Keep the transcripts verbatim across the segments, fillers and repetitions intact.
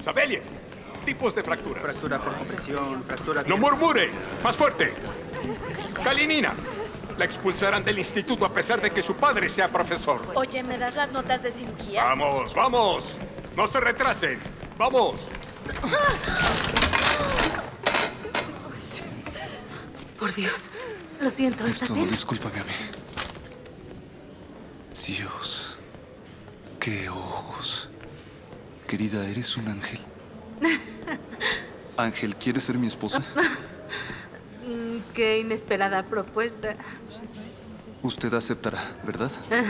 Sabelia, tipos de fracturas. Fractura por compresión, fractura... ¡No murmure! ¡Más fuerte! Kalinina, la expulsarán del instituto a pesar de que su padre sea profesor. Oye, ¿me das las notas de cirugía? ¡Vamos, vamos! ¡No se retrasen! ¡Vamos! Por Dios. Lo siento, ¿estás Esto, bien? discúlpame a mí. Dios. ¡Qué ojos! Querida, ¿eres un ángel? Ángel, ¿quieres ser mi esposa? Qué inesperada propuesta. Usted aceptará, ¿verdad?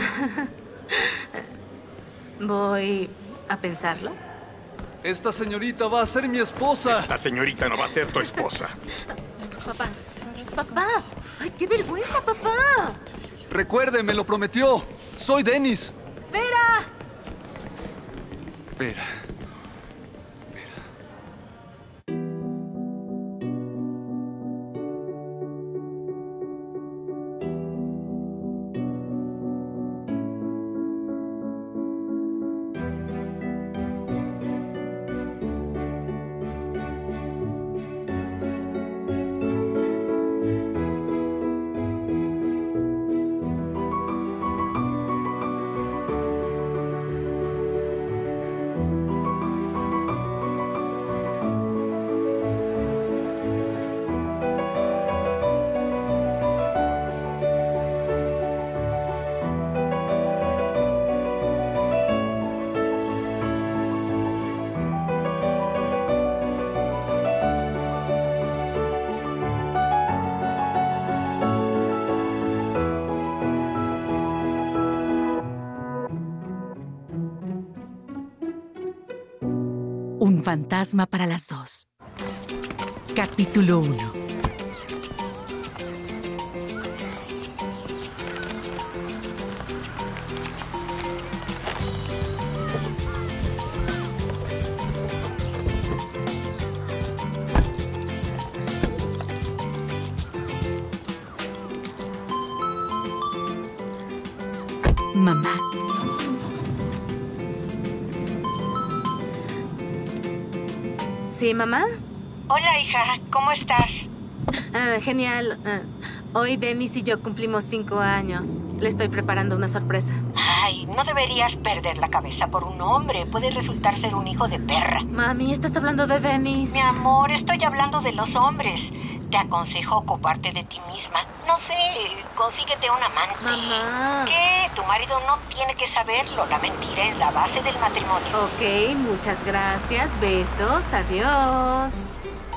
Voy a pensarlo. Esta señorita va a ser mi esposa. Esta señorita no va a ser tu esposa. Papá. Papá. Ay, qué vergüenza, papá. Recuerde, me lo prometió. Soy Dennis. ¡Vera! Vera. Un fantasma para las dos. Capítulo uno. Mamá. ¿Sí, mamá? Hola, hija. ¿Cómo estás? Ah, genial. Ah, hoy Dennis y yo cumplimos cinco años. Le estoy preparando una sorpresa. Ay, no deberías perder la cabeza por un hombre. Puede resultar ser un hijo de perra. Mami, ¿estás hablando de Dennis? Mi amor, estoy hablando de los hombres. Te aconsejo ocuparte de ti misma. No sé, consíguete un amante. Mamá. ¿Qué? Tu marido no tiene que saberlo. La mentira es la base del matrimonio. Ok, muchas gracias. Besos. Adiós.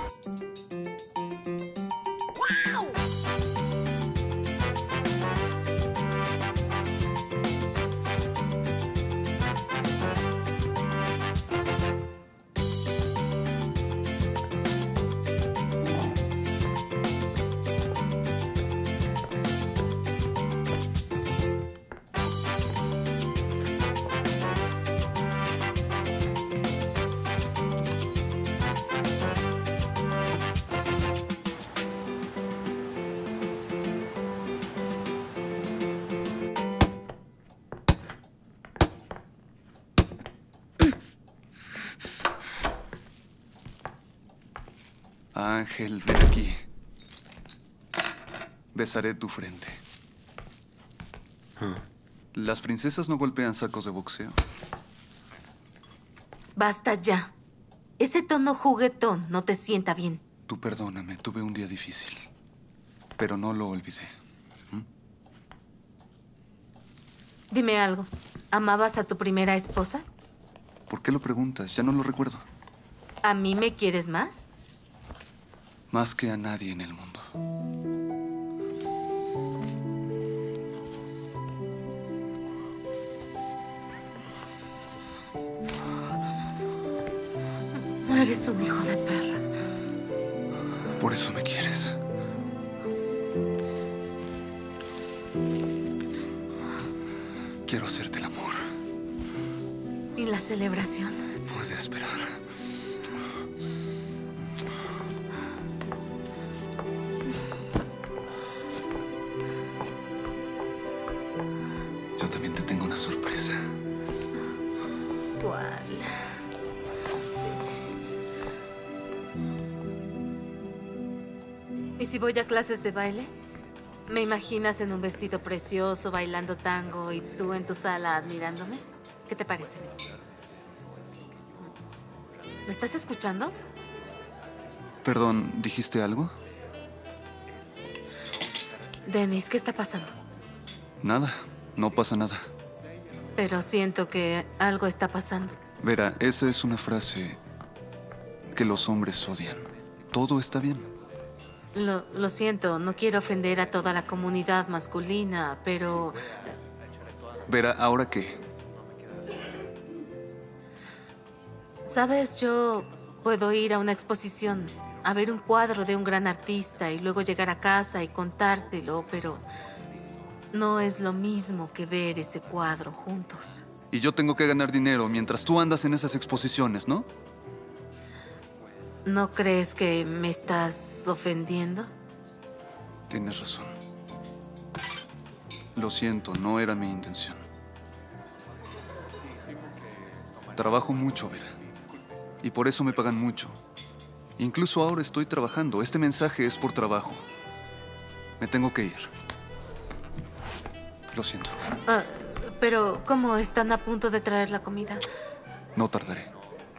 Ángel, ven aquí. Besaré tu frente. Las princesas no golpean sacos de boxeo. Basta ya. Ese tono juguetón no te sienta bien. Tú perdóname, tuve un día difícil. Pero no lo olvidé. ¿Mm? Dime algo. ¿Amabas a tu primera esposa? ¿Por qué lo preguntas? Ya no lo recuerdo. ¿A mí me quieres más? Más que a nadie en el mundo. Eres un hijo de perra. Por eso me quieres. Quiero hacerte el amor. ¿Y la celebración? Puede esperar. Yo también te tengo una sorpresa. ¿Cuál? Sí. ¿Y si voy a clases de baile? ¿Me imaginas en un vestido precioso, bailando tango y tú en tu sala admirándome? ¿Qué te parece? ¿Me estás escuchando? Perdón, ¿dijiste algo? Dennis, ¿qué está pasando? Nada, no pasa nada. Pero siento que algo está pasando. Vera, esa es una frase que los hombres odian. Todo está bien. Lo, lo siento, no quiero ofender a toda la comunidad masculina, pero... Vera, ¿ahora qué? Sabes, yo puedo ir a una exposición, a ver un cuadro de un gran artista y luego llegar a casa y contártelo, pero no es lo mismo que ver ese cuadro juntos. Y yo tengo que ganar dinero mientras tú andas en esas exposiciones, ¿no? ¿No crees que me estás ofendiendo? Tienes razón. Lo siento, no era mi intención. Trabajo mucho, Vera. Y por eso me pagan mucho. Incluso ahora estoy trabajando. Este mensaje es por trabajo. Me tengo que ir. Lo siento. Ah, pero, ¿cómo están a punto de traer la comida? No tardaré.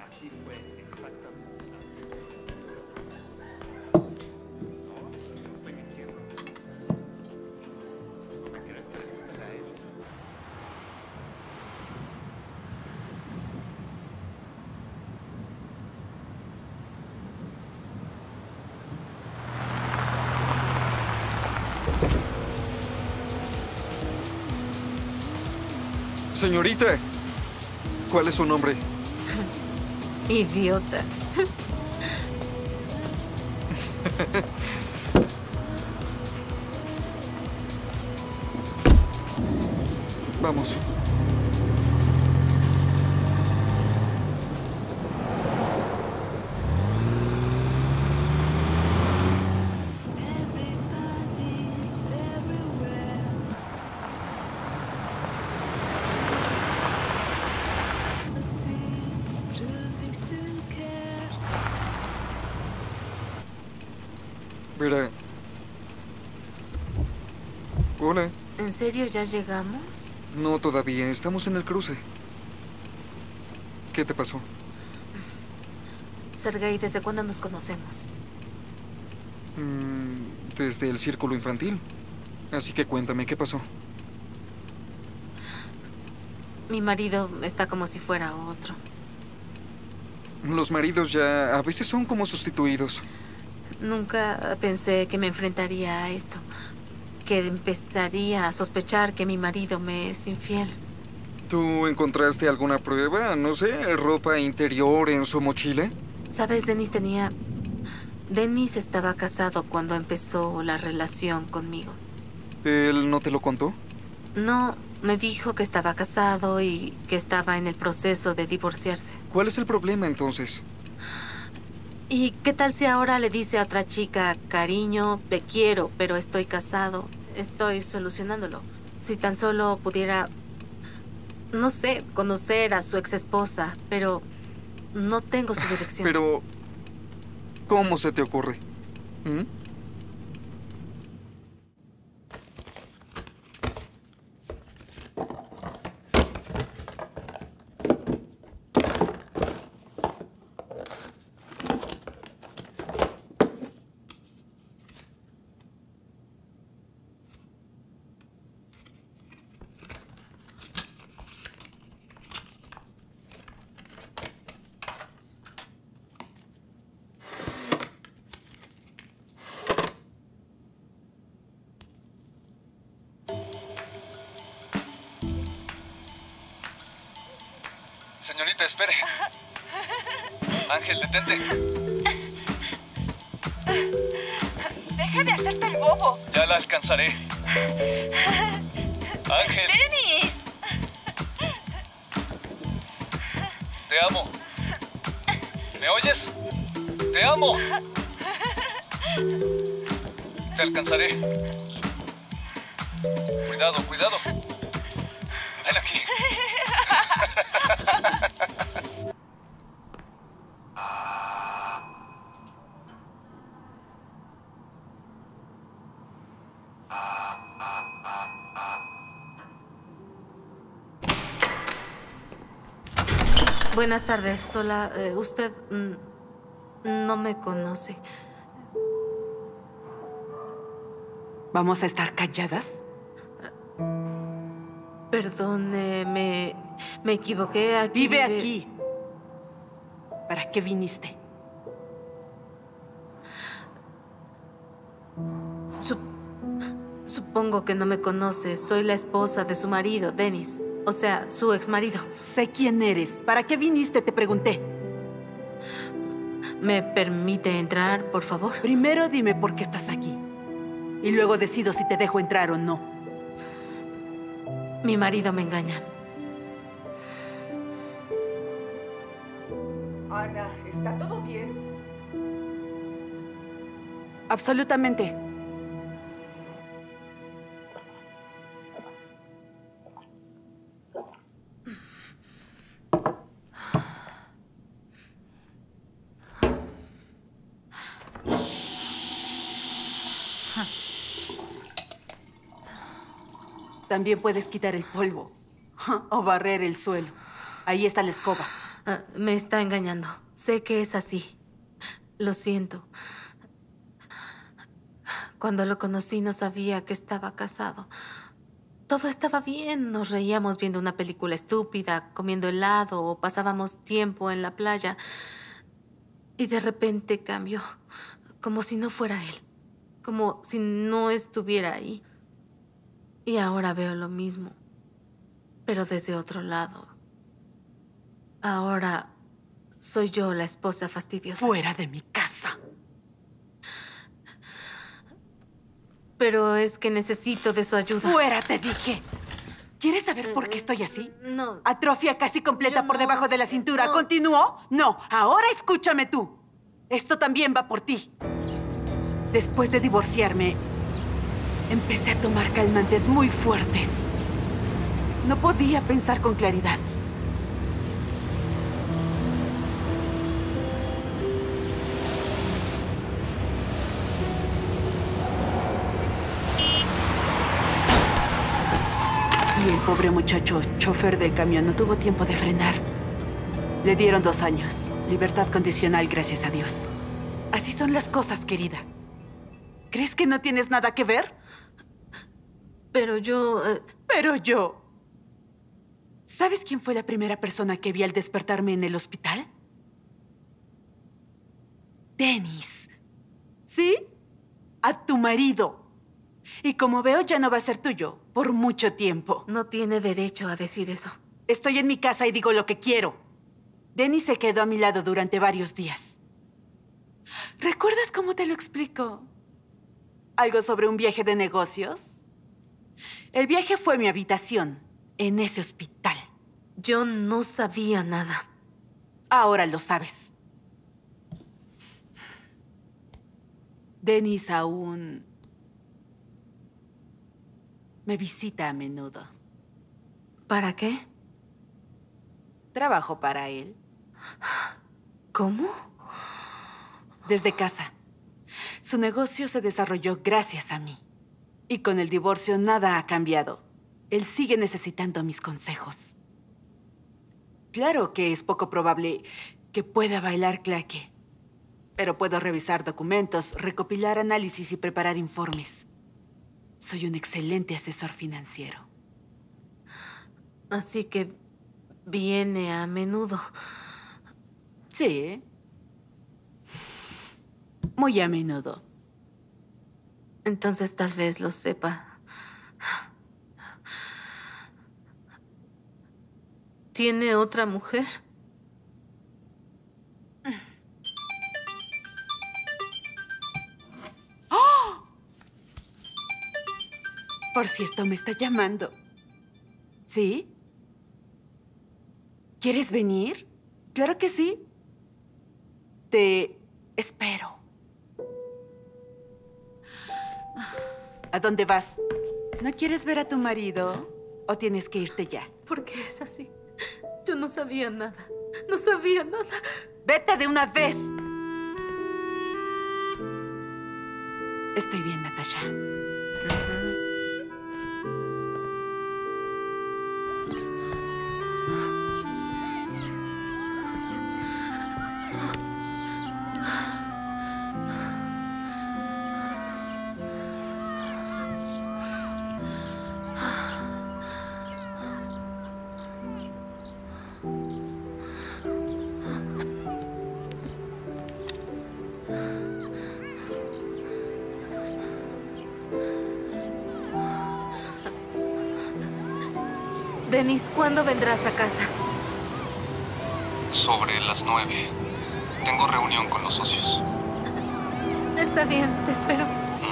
Señorita, ¿cuál es su nombre? Idiota. Vamos. Vera. Hola. ¿En serio ya llegamos? No, todavía. Estamos en el cruce. ¿Qué te pasó? Sergei, ¿desde cuándo nos conocemos? Mm, desde el círculo infantil. Así que cuéntame, ¿qué pasó? Mi marido está como si fuera otro. Los maridos ya a veces son como sustituidos. Nunca pensé que me enfrentaría a esto. Que empezaría a sospechar que mi marido me es infiel. ¿Tú encontraste alguna prueba? No sé, ropa interior en su mochila. ¿Sabes? Dennis tenía... Dennis estaba casado cuando empezó la relación conmigo. ¿Él no te lo contó? No, me dijo que estaba casado y que estaba en el proceso de divorciarse. ¿Cuál es el problema entonces? ¿Y qué tal si ahora le dice a otra chica, cariño, te quiero, pero estoy casado? Estoy solucionándolo. Si tan solo pudiera, no sé, conocer a su ex esposa, pero no tengo su dirección. Pero, ¿cómo se te ocurre? ¿Mm? Señorita, espere. Ángel, detente. Deja de hacerte el bobo. Ya la alcanzaré. Ángel. ¡Dennis! Te amo. ¿Me oyes? Te amo. Te alcanzaré. Cuidado, cuidado. Ven aquí. Buenas tardes. Hola, eh, usted mm, no me conoce. ¿Vamos a estar calladas? Perdone, me, me equivoqué. Aquí Vive aquí. ¿Para qué viniste? Sup- Supongo que no me conoce. Soy la esposa de su marido, Dennis. O sea, su exmarido. Sé quién eres. ¿Para qué viniste? Te pregunté. ¿Me permite entrar, por favor? Primero dime por qué estás aquí. Y luego decido si te dejo entrar o no. Mi marido me engaña. Ana, ¿está todo bien? Absolutamente. También puedes quitar el polvo o barrer el suelo. Ahí está la escoba. Ah, me está engañando. Sé que es así. Lo siento. Cuando lo conocí no sabía que estaba casado. Todo estaba bien. Nos reíamos viendo una película estúpida, comiendo helado o pasábamos tiempo en la playa. Y de repente cambió. Como si no fuera él. Como si no estuviera ahí. Y ahora veo lo mismo, pero desde otro lado. Ahora soy yo la esposa fastidiosa. Fuera de mi casa. Pero es que necesito de su ayuda. Fuera, te dije. ¿Quieres saber por qué estoy así? No. Atrofia casi completa Yo por no- debajo de la cintura. no. ¿Continuó? No. Ahora escúchame tú. Esto también va por ti. Después de divorciarme, empecé a tomar calmantes muy fuertes. No podía pensar con claridad. Y el pobre muchacho, chofer del camión, no tuvo tiempo de frenar. Le dieron dos años. Libertad condicional, gracias a Dios. Así son las cosas, querida. ¿Crees que no tienes nada que ver? Pero yo... eh, Pero yo... ¿Sabes quién fue la primera persona que vi al despertarme en el hospital? Dennis. ¿Sí? A tu marido. Y como veo, ya no va a ser tuyo por mucho tiempo. no tiene derecho a decir eso. Estoy en mi casa y digo lo que quiero. Dennis se quedó a mi lado durante varios días. ¿Recuerdas cómo te lo explico? ¿Algo sobre un viaje de negocios? El viaje fue mi habitación, en ese hospital. Yo no sabía nada. Ahora lo sabes. Dennis aún me visita a menudo. ¿Para qué? Trabajo para él. ¿Cómo? Desde casa. Su negocio se desarrolló gracias a mí. Y con el divorcio nada ha cambiado. Él sigue necesitando mis consejos. Claro que es poco probable que pueda bailar claque. Pero puedo revisar documentos, recopilar análisis y preparar informes. Soy un excelente asesor financiero. Así que viene a menudo. Sí. Muy a menudo. Entonces tal vez lo sepa. ¿Tiene otra mujer? Por cierto, me está llamando. ¿Sí? ¿Quieres venir? Claro que sí. Te espero. ¿A dónde vas? ¿No quieres ver a tu marido o tienes que irte ya? ¿Por qué es así? Yo no sabía nada. No sabía nada. ¡Vete de una vez! Estoy bien, Natasha. Denis, ¿cuándo vendrás a casa? Sobre las nueve. Tengo reunión con los socios. Está bien, te espero.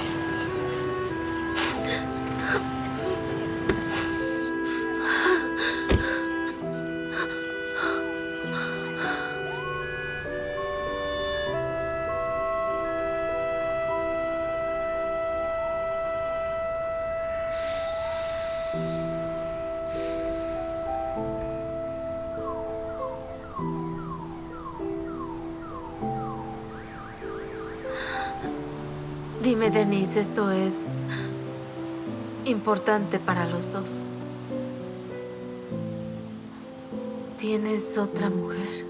Dime, Denise, esto es importante para los dos. ¿Tienes otra mujer?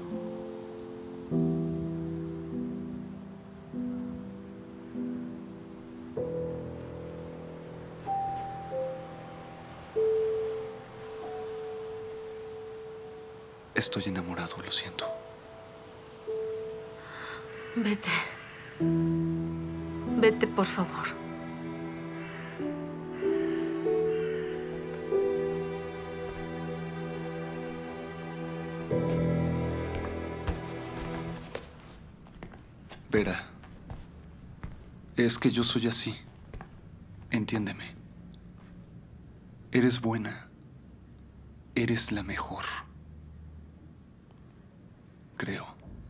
Estoy enamorado, lo siento. Vete. Vete, por favor. Vera, es que yo soy así. Entiéndeme. Eres buena. Eres la mejor. Creo.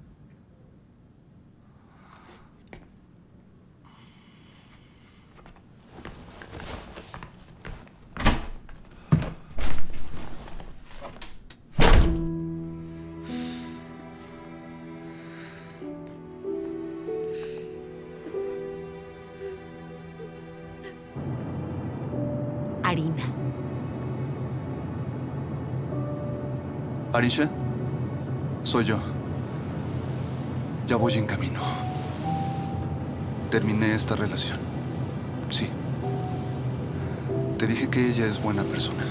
Harina. Arisha, soy yo. Ya voy en camino. Terminé esta relación. Sí. Te dije que ella es buena persona.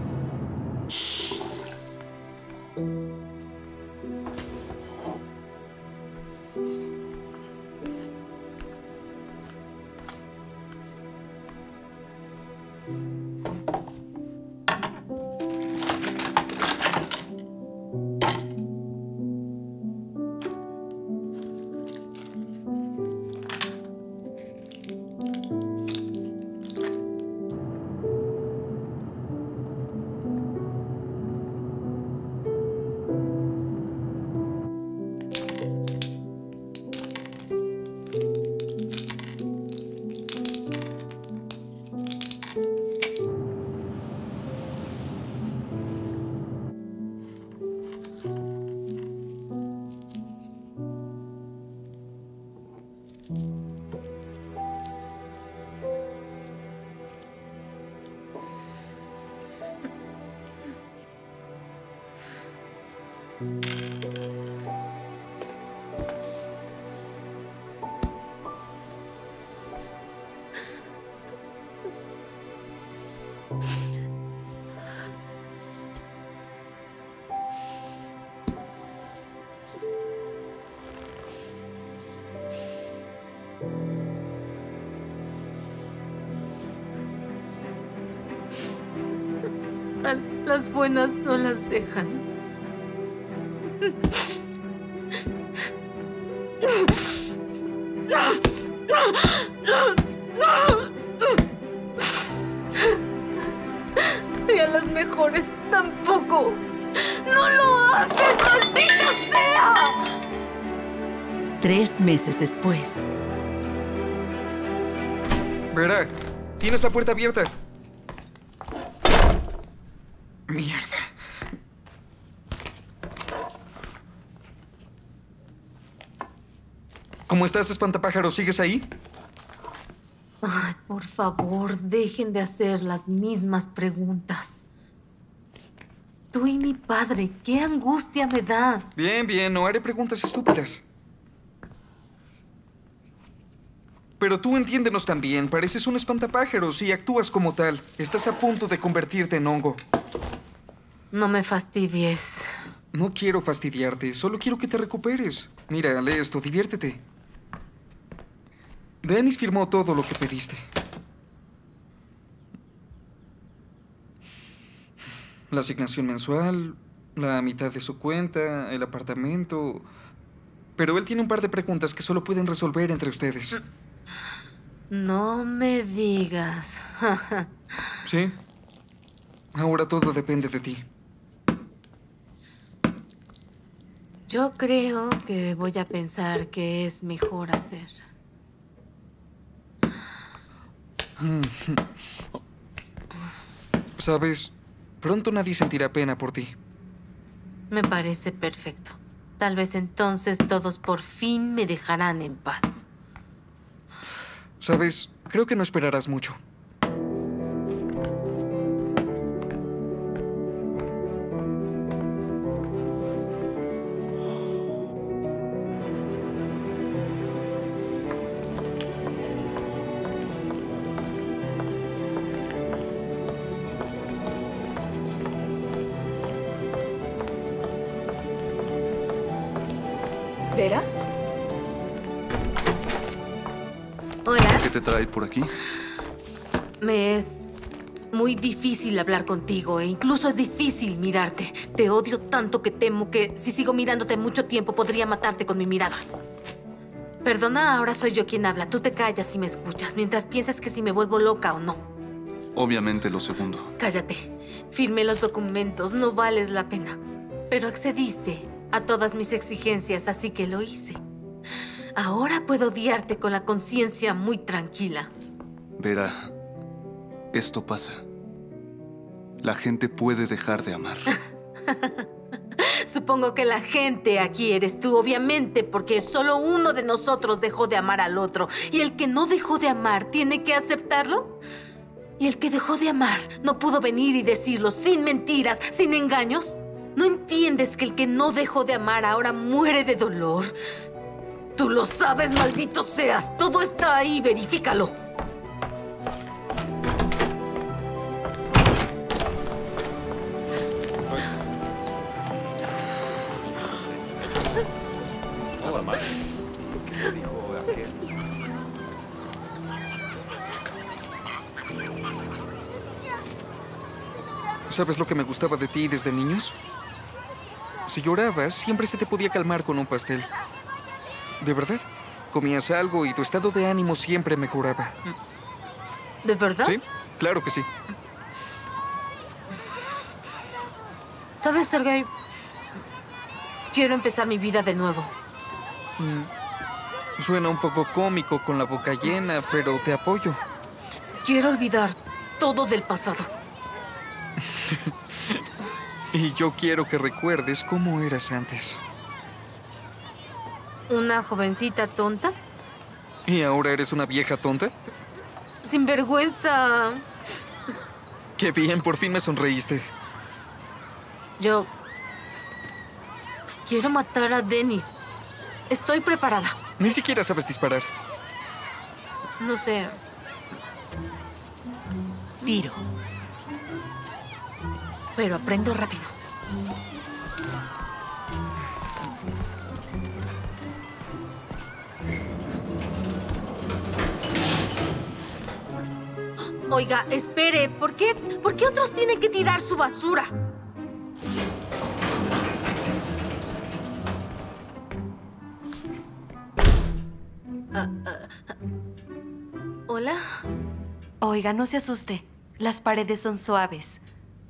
A las buenas no las dejan. Y a las mejores tampoco. ¡No lo hacen, maldita sea! Tres meses después. Vera, tienes la puerta abierta. Mierda. ¿Cómo estás, espantapájaros? ¿Sigues ahí? Ay, por favor, dejen de hacer las mismas preguntas. Tú y mi padre, qué angustia me da. Bien, bien, no haré preguntas estúpidas. Pero tú entiéndenos también. Pareces un espantapájaros y actúas como tal. Estás a punto de convertirte en hongo. No me fastidies. No quiero fastidiarte, solo quiero que te recuperes. Mira, lee esto, diviértete. Dennis firmó todo lo que pediste. La asignación mensual, la mitad de su cuenta, el apartamento. Pero él tiene un par de preguntas que solo pueden resolver entre ustedes. No me digas. Sí. Ahora todo depende de ti. Yo creo que voy a pensar que es mejor hacer. Sabes, pronto nadie sentirá pena por ti. Me parece perfecto. Tal vez entonces todos por fin me dejarán en paz. Sabes, creo que no esperarás mucho. ¿Vera? Hola. ¿Qué te trae por aquí? Me es muy difícil hablar contigo e incluso es difícil mirarte. Te odio tanto que temo que si sigo mirándote mucho tiempo podría matarte con mi mirada. Perdona, ahora soy yo quien habla. Tú te callas y me escuchas mientras piensas que si me vuelvo loca o no. Obviamente lo segundo. Cállate. Firmé los documentos. No vales la pena. Pero accediste a todas mis exigencias, así que lo hice. Ahora puedo odiarte con la conciencia muy tranquila. Vera, esto pasa. La gente puede dejar de amar. Supongo que la gente aquí eres tú, obviamente, porque solo uno de nosotros dejó de amar al otro. Y el que no dejó de amar, ¿tiene que aceptarlo? Y el que dejó de amar no pudo venir y decirlo sin mentiras, sin engaños. ¿No entiendes que el que no dejó de amar ahora muere de dolor? Tú lo sabes, maldito seas. Todo está ahí, verifícalo. Hola, madre. ¿Qué dijo aquel? ¿Sabes lo que me gustaba de ti desde niños? Si llorabas, siempre se te podía calmar con un pastel. ¿De verdad? Comías algo y tu estado de ánimo siempre mejoraba. ¿De verdad? Sí, claro que sí. ¿Sabes, Sergei? Quiero empezar mi vida de nuevo. Mm, suena un poco cómico con la boca llena, pero te apoyo. Quiero olvidar todo del pasado. Y yo quiero que recuerdes cómo eras antes. ¿Una jovencita tonta? ¿Y ahora eres una vieja tonta? Sin vergüenza. Qué bien, por fin me sonreíste. Yo quiero matar a Dennis. Estoy preparada. Ni siquiera sabes disparar. No sé. Tiro. Pero aprendo rápido. Oiga, espere. ¿Por qué? ¿Por qué otros tienen que tirar su basura? Uh, uh, ¿Hola? Oiga, no se asuste. Las paredes son suaves.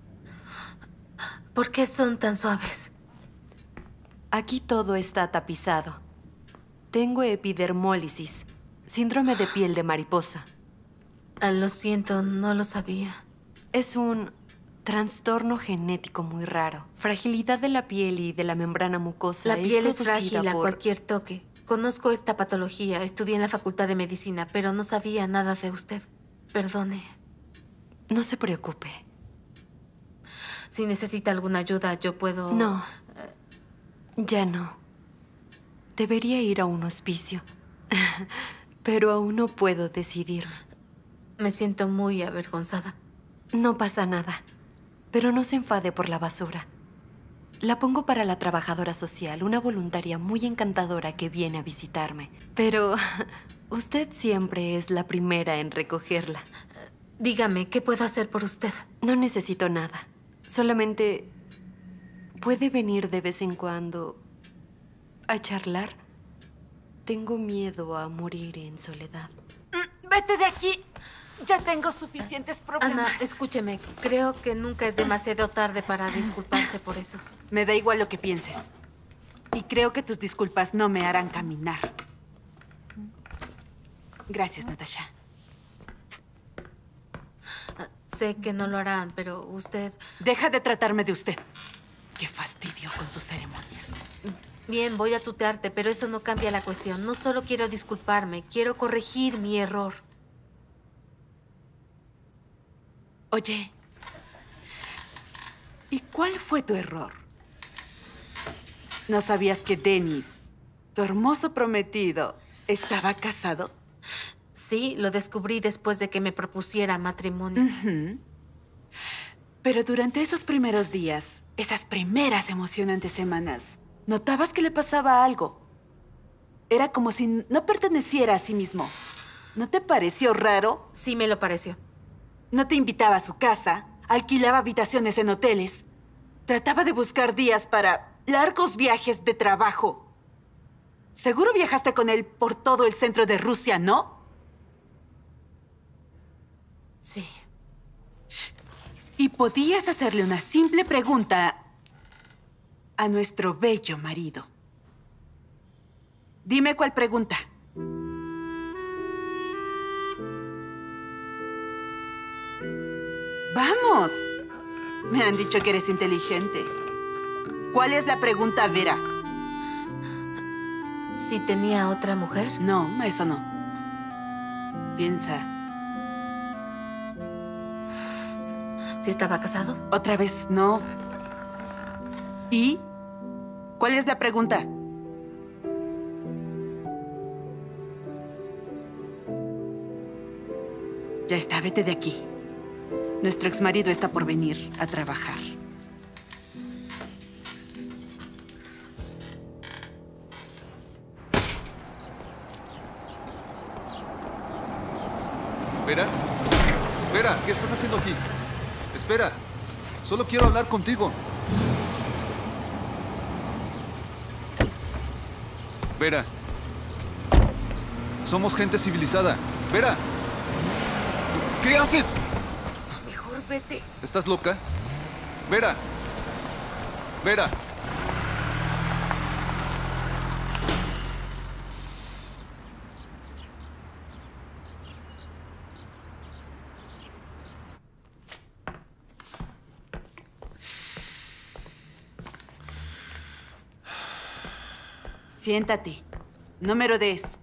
¿Por qué son tan suaves? Aquí todo está tapizado. Tengo epidermólisis, síndrome de piel de mariposa. Ah, lo siento, no lo sabía. Es un trastorno genético muy raro. Fragilidad de la piel y de la membrana mucosa. La piel es, es frágil a por... cualquier toque. Conozco esta patología. Estudié en la Facultad de Medicina, pero no sabía nada de usted. Perdone. No se preocupe. Si necesita alguna ayuda, yo puedo... No. Ya no. Debería ir a un hospicio. Pero aún no puedo decidirme. Me siento muy avergonzada. No pasa nada. Pero no se enfade por la basura. La pongo para la trabajadora social, una voluntaria muy encantadora que viene a visitarme. Pero usted siempre es la primera en recogerla. Dígame, ¿qué puedo hacer por usted? No necesito nada. Solamente puede venir de vez en cuando a charlar. Tengo miedo a morir en soledad. Mm, vete de aquí. Ya tengo suficientes problemas. Ana, escúcheme. Creo que nunca es demasiado tarde para disculparse por eso. Me da igual lo que pienses. Y creo que tus disculpas no me harán caminar. Gracias, Natasha. Sé que no lo harán, pero usted... Deja de tratarme de usted. Qué fastidio con tus ceremonias. Bien, voy a tutearte, pero eso no cambia la cuestión. No solo quiero disculparme, quiero corregir mi error. Oye, ¿y cuál fue tu error? ¿No sabías que Dennis, tu hermoso prometido, estaba casado? Sí, lo descubrí después de que me propusiera matrimonio. Uh-huh. Pero durante esos primeros días, esas primeras emocionantes semanas, notabas que le pasaba algo. Era como si no perteneciera a sí mismo. ¿No te pareció raro? Sí, me lo pareció. No te invitaba a su casa, alquilaba habitaciones en hoteles, trataba de buscar días para largos viajes de trabajo. Seguro viajaste con él por todo el centro de Rusia, ¿no? Sí. Y podías hacerle una simple pregunta a nuestro bello marido. Dime cuál pregunta. ¡Vamos! Me han dicho que eres inteligente. ¿Cuál es la pregunta, Vera? ¿Si tenía otra mujer? No, eso no. Piensa. ¿Si estaba casado? Otra vez, no. ¿Y? ¿Cuál es la pregunta? Ya está, vete de aquí. Nuestro exmarido está por venir a trabajar. ¿Vera? Vera, ¿qué estás haciendo aquí? Espera, solo quiero hablar contigo. Vera, somos gente civilizada. Vera, ¿qué haces? Mejor vete. ¿Estás loca? Vera, Vera. Siéntate. No me rodees.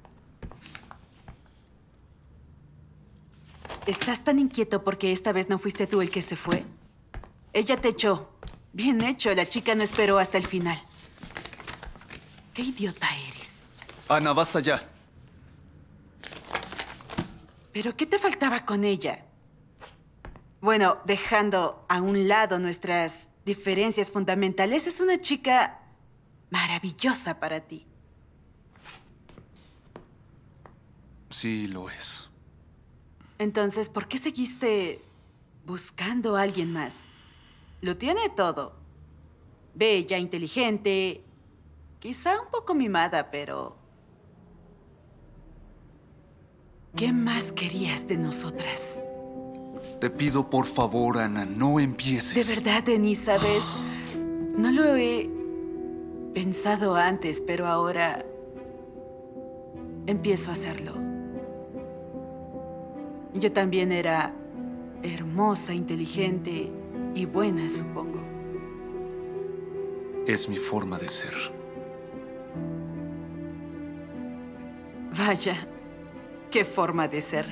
¿Estás tan inquieto porque esta vez no fuiste tú el que se fue? Ella te echó. Bien hecho, la chica no esperó hasta el final. ¡Qué idiota eres! Ana, basta ya. ¿Pero qué te faltaba con ella? Bueno, dejando a un lado nuestras diferencias fundamentales, es una chica maravillosa para ti. Sí, lo es. Entonces, ¿por qué seguiste buscando a alguien más? Lo tiene todo. Bella, inteligente, quizá un poco mimada, pero... ¿qué más querías de nosotras? Te pido por favor, Ana, no empieces. De verdad, Denise, ¿sabes? No lo he pensado antes, pero ahora empiezo a hacerlo. Yo también era hermosa, inteligente y buena, supongo. Es mi forma de ser. Vaya, qué forma de ser.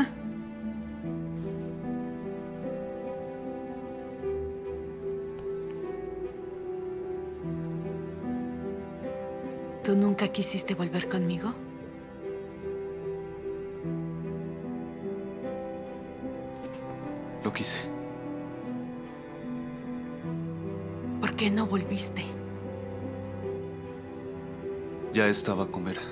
¿Tú nunca quisiste volver conmigo? Lo quise. ¿Por qué no volviste? Ya estaba con Vera.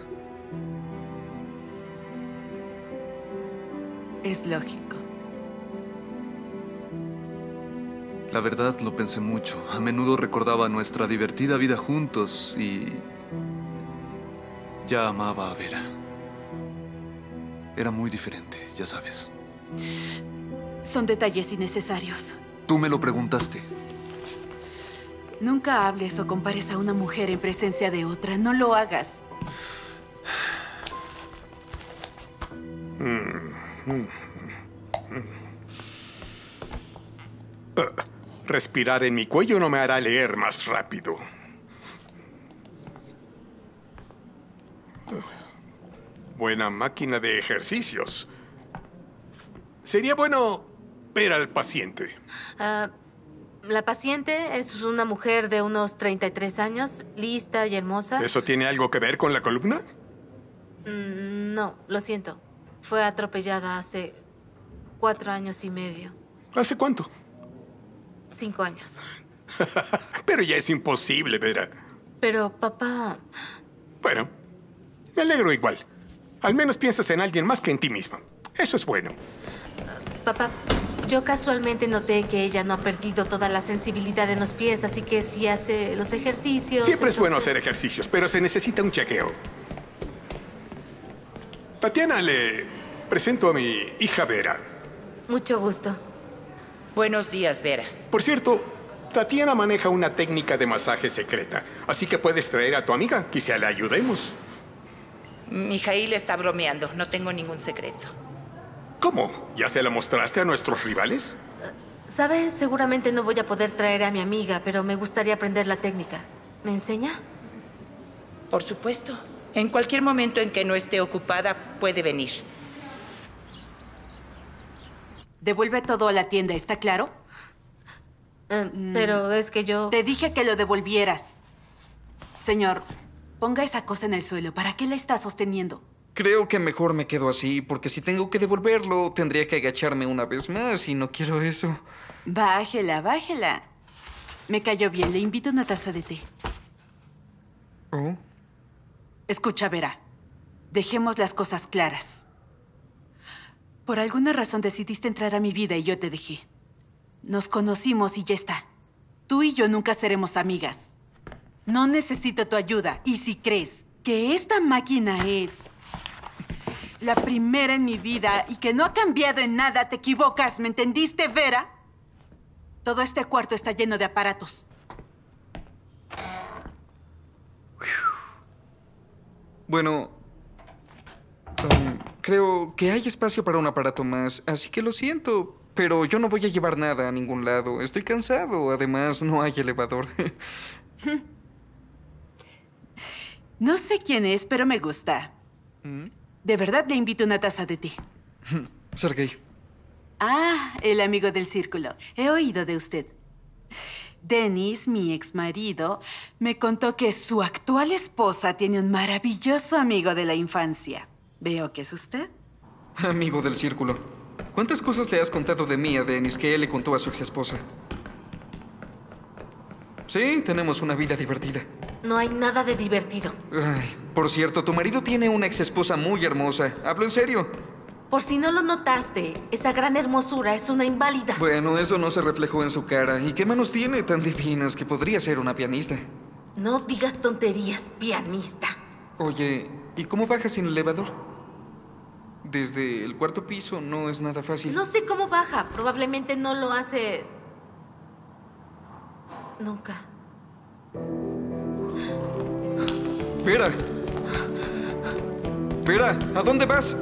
Es lógico. La verdad, lo pensé mucho. A menudo recordaba nuestra divertida vida juntos y... ya amaba a Vera. Era muy diferente, ya sabes. Son detalles innecesarios. Tú me lo preguntaste. Nunca hables o compares a una mujer en presencia de otra. No lo hagas. Mm, mm, mm. Uh, respirar en mi cuello no me hará leer más rápido. Uh, buena máquina de ejercicios. Sería bueno ver al paciente. Uh, la paciente es una mujer de unos treinta y tres años, lista y hermosa. ¿Eso tiene algo que ver con la columna? Mm, no, lo siento. Fue atropellada hace cuatro años y medio. ¿Hace cuánto? Cinco años. Pero ya es imposible, Vera. Pero, papá... Bueno, me alegro igual. Al menos piensas en alguien más que en ti misma. Eso es bueno. Uh, papá, yo casualmente noté que ella no ha perdido toda la sensibilidad en los pies, así que si hace los ejercicios... Siempre entonces... es bueno hacer ejercicios, pero se necesita un chequeo. Tatiana, le presento a mi hija Vera. Mucho gusto. Buenos días, Vera. Por cierto, Tatiana maneja una técnica de masaje secreta, así que puedes traer a tu amiga, quizá le ayudemos. Mijail está bromeando, no tengo ningún secreto. ¿Cómo? ¿Ya se la mostraste a nuestros rivales? Uh, ¿Sabes? Seguramente no voy a poder traer a mi amiga, pero me gustaría aprender la técnica. ¿Me enseña? Por supuesto. En cualquier momento en que no esté ocupada, puede venir. Devuelve todo a la tienda, ¿está claro? Uh, mm. Pero es que yo... Te dije que lo devolvieras. Señor, ponga esa cosa en el suelo. ¿Para qué la está sosteniendo? Creo que mejor me quedo así, porque si tengo que devolverlo, tendría que agacharme una vez más y no quiero eso. Bájela, bájela. Me cayó bien. Le invito a una taza de té. ¿Oh? Escucha, Vera. Dejemos las cosas claras. Por alguna razón decidiste entrar a mi vida y yo te dejé. Nos conocimos y ya está. Tú y yo nunca seremos amigas. No necesito tu ayuda. Y si crees que esta máquina es la primera en mi vida y que no ha cambiado en nada, te equivocas. ¿Me entendiste, Vera? Todo este cuarto está lleno de aparatos. Bueno, um, creo que hay espacio para un aparato más, así que lo siento, pero yo no voy a llevar nada a ningún lado. Estoy cansado, además no hay elevador. No sé quién es, pero me gusta. ¿Mm? De verdad le invito una taza de té. Sergei. Ah, el amigo del círculo. He oído de usted. Dennis, mi exmarido, me contó que su actual esposa tiene un maravilloso amigo de la infancia. ¿Veo que es usted? Amigo del círculo. ¿Cuántas cosas le has contado de mí a Dennis que él le contó a su exesposa? Sí, tenemos una vida divertida. No hay nada de divertido. Ay, por cierto, tu marido tiene una exesposa muy hermosa. Hablo en serio. Por si no lo notaste, esa gran hermosura es una inválida. Bueno, eso no se reflejó en su cara. ¿Y qué manos tiene tan divinas que podría ser una pianista? No digas tonterías, pianista. Oye, ¿y cómo bajas sin elevador? Desde el cuarto piso no es nada fácil. No sé cómo baja. Probablemente no lo hace... nunca. Vera. Vera, ¿a dónde vas?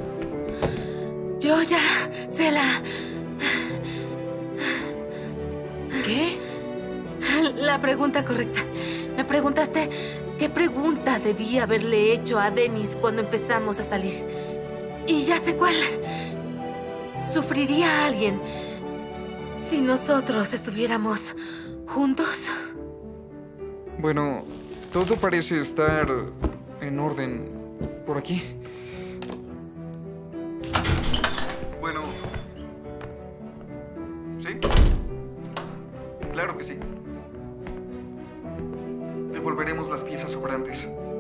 Yo ya se la... ¿Qué? La pregunta correcta. Me preguntaste qué pregunta debí haberle hecho a Dennis cuando empezamos a salir. Y ya sé cuál. ¿Sufriría alguien si nosotros estuviéramos juntos? Bueno, todo parece estar en orden por aquí. Bueno... ¿Sí? Claro que sí. Devolveremos las piezas sobrantes.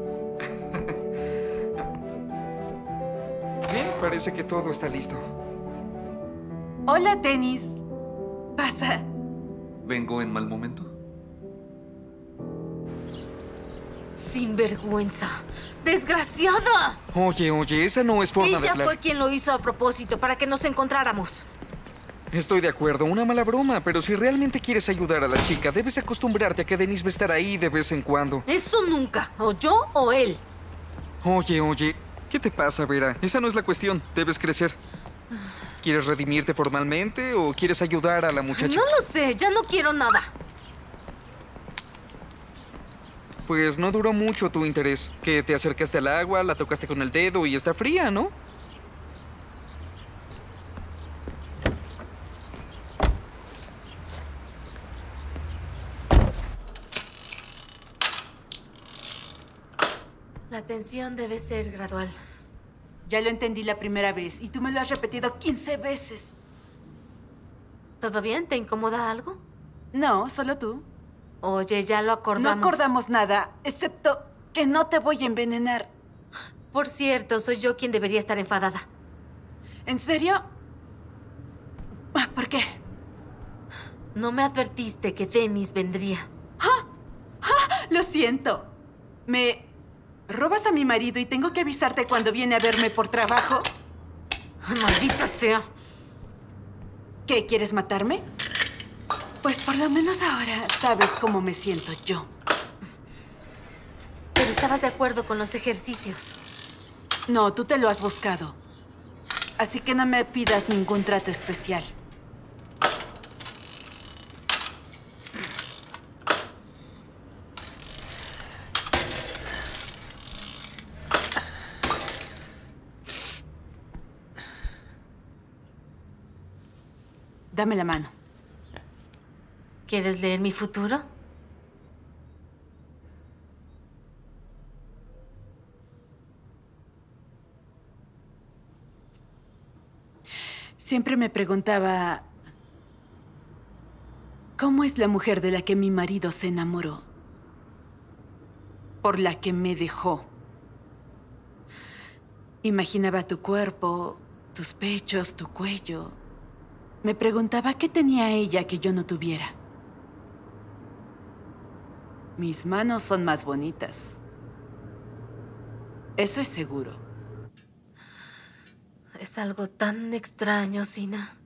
Bien, parece que todo está listo. Hola, Dennis. Pasa. ¿Vengo en mal momento? ¡Sinvergüenza! ¡Desgraciada! Oye, oye, esa no es forma de Ella hablar. fue quien lo hizo a propósito, para que nos encontráramos. Estoy de acuerdo, una mala broma, pero si realmente quieres ayudar a la chica, debes acostumbrarte a que Denise va a estar ahí de vez en cuando. Eso nunca. O yo o él. Oye, oye, ¿qué te pasa, Vera? Esa no es la cuestión. Debes crecer. ¿Quieres redimirte formalmente o quieres ayudar a la muchacha? No lo sé, ya no quiero nada. Pues no duró mucho tu interés. Que te acercaste al agua, la tocaste con el dedo y está fría, ¿no? La tensión debe ser gradual. Ya lo entendí la primera vez y tú me lo has repetido quince veces. ¿Todo bien? ¿Te incomoda algo? No, solo tú. Oye, ya lo acordamos. No acordamos nada, excepto que no te voy a envenenar. Por cierto, soy yo quien debería estar enfadada. ¿En serio? ¿Por qué? No me advertiste que Dennis vendría. ¡Ah! ¡Ah! Lo siento. Me robas a mi marido y tengo que avisarte cuando viene a verme por trabajo. ¡Maldita sea! ¿Qué, quieres matarme? Pues por lo menos ahora sabes cómo me siento yo. Pero estabas de acuerdo con los ejercicios. No, tú te lo has buscado. Así que no me pidas ningún trato especial. Dame la mano. ¿Quieres leer mi futuro? Siempre me preguntaba, ¿cómo es la mujer de la que mi marido se enamoró? Por la que me dejó. Imaginaba tu cuerpo, tus pechos, tu cuello. Me preguntaba qué tenía ella que yo no tuviera. Mis manos son más bonitas. Eso es seguro. Es algo tan extraño, Sina.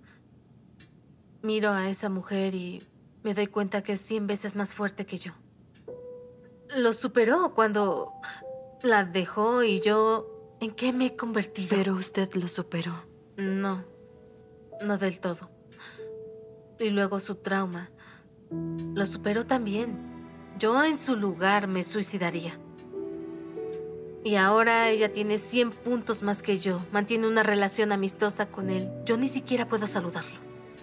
Miro a esa mujer y me doy cuenta que es cien veces más fuerte que yo. Lo superó cuando la dejó y yo... ¿En qué me he convertido? Pero usted lo superó. No, no del todo. Y luego su trauma. Lo superó también. Yo en su lugar me suicidaría. Y ahora ella tiene cien puntos más que yo. Mantiene una relación amistosa con él. Yo ni siquiera puedo saludarlo.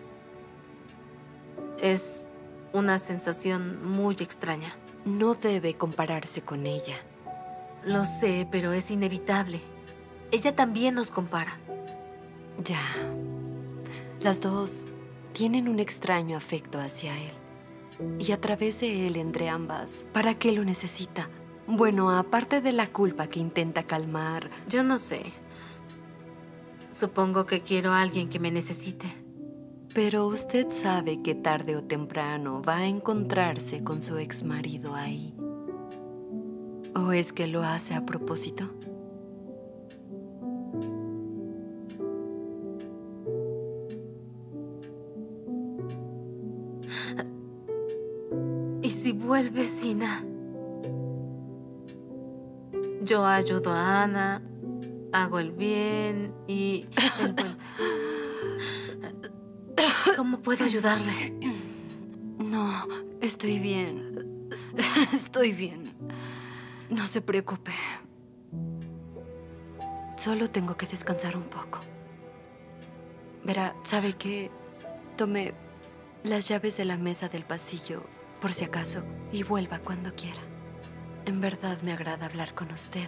Es una sensación muy extraña. No debe compararse con ella. Lo sé, pero es inevitable. Ella también nos compara. Ya. Las dos tienen un extraño afecto hacia él. Y a través de él entre ambas, ¿para qué lo necesita? Bueno, aparte de la culpa que intenta calmar... Yo no sé. Supongo que quiero a alguien que me necesite. Pero usted sabe que tarde o temprano va a encontrarse con su exmarido ahí. ¿O es que lo hace a propósito? ¿Y si vuelve, Sina? Yo ayudo a Ana, hago el bien y... ¿Cómo puedo ayudarle? No, estoy bien. Estoy bien. No se preocupe. Solo tengo que descansar un poco. Verá, ¿sabe qué? Tome las llaves de la mesa del pasillo, por si acaso, y vuelva cuando quiera. En verdad me agrada hablar con usted.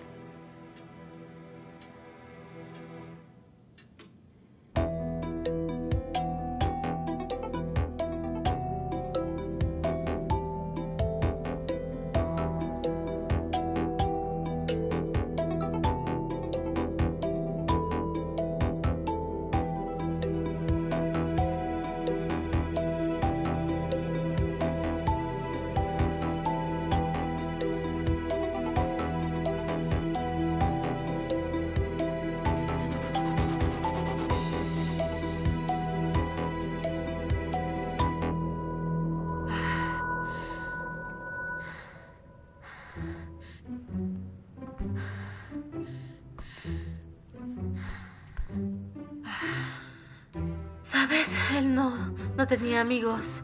Él no, no tenía amigos.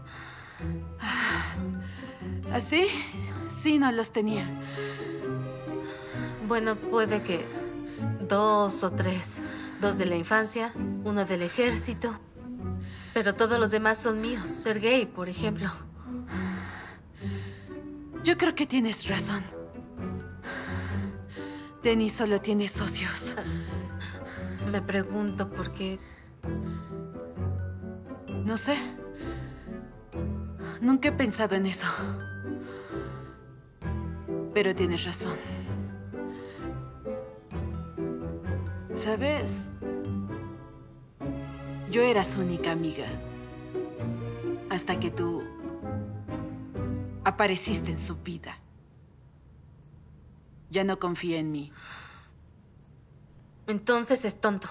¿Así? Sí, no los tenía. Bueno, puede que dos o tres. Dos de la infancia, uno del ejército. Pero todos los demás son míos. Sergei, por ejemplo. Yo creo que tienes razón. Denis solo tiene socios. Me pregunto por qué... No sé. Nunca he pensado en eso. Pero tienes razón. ¿Sabes? Yo era su única amiga. Hasta que tú apareciste en su vida. Ya no confía en mí. Entonces es tonto.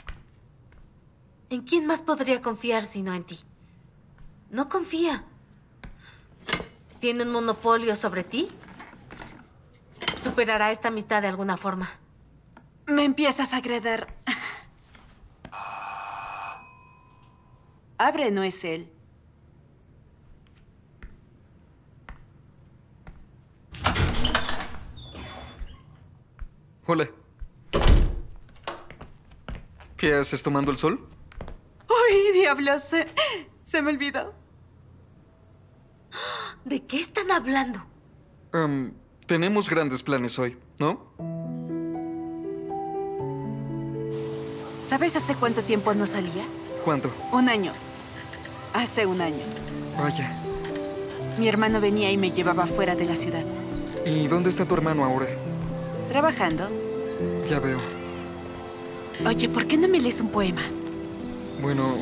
¿En quién más podría confiar sino en ti? No confía. ¿Tiene un monopolio sobre ti? Superará esta amistad de alguna forma. Me empiezas a agradar. Abre, no es él. Hola. ¿Qué haces tomando el sol? ¡Uy, diablos! Se, se me olvidó. ¿De qué están hablando? Um, tenemos grandes planes hoy, ¿no? ¿Sabes hace cuánto tiempo no salía? ¿Cuánto? Un año. Hace un año. Vaya. Mi hermano venía y me llevaba fuera de la ciudad. ¿Y dónde está tu hermano ahora? Trabajando. Ya veo. Oye, ¿por qué no me lees un poema? Bueno...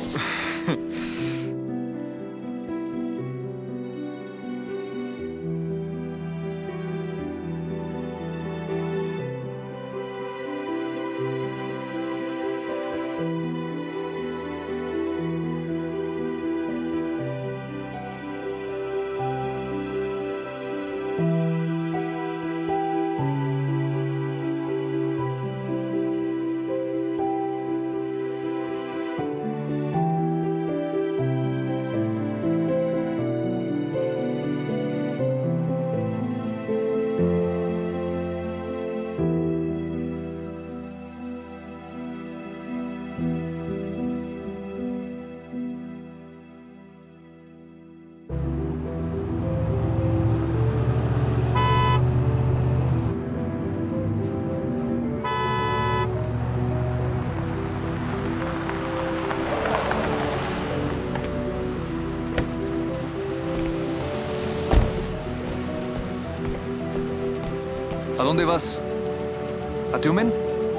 ¿A dónde vas? ¿A Tiumen?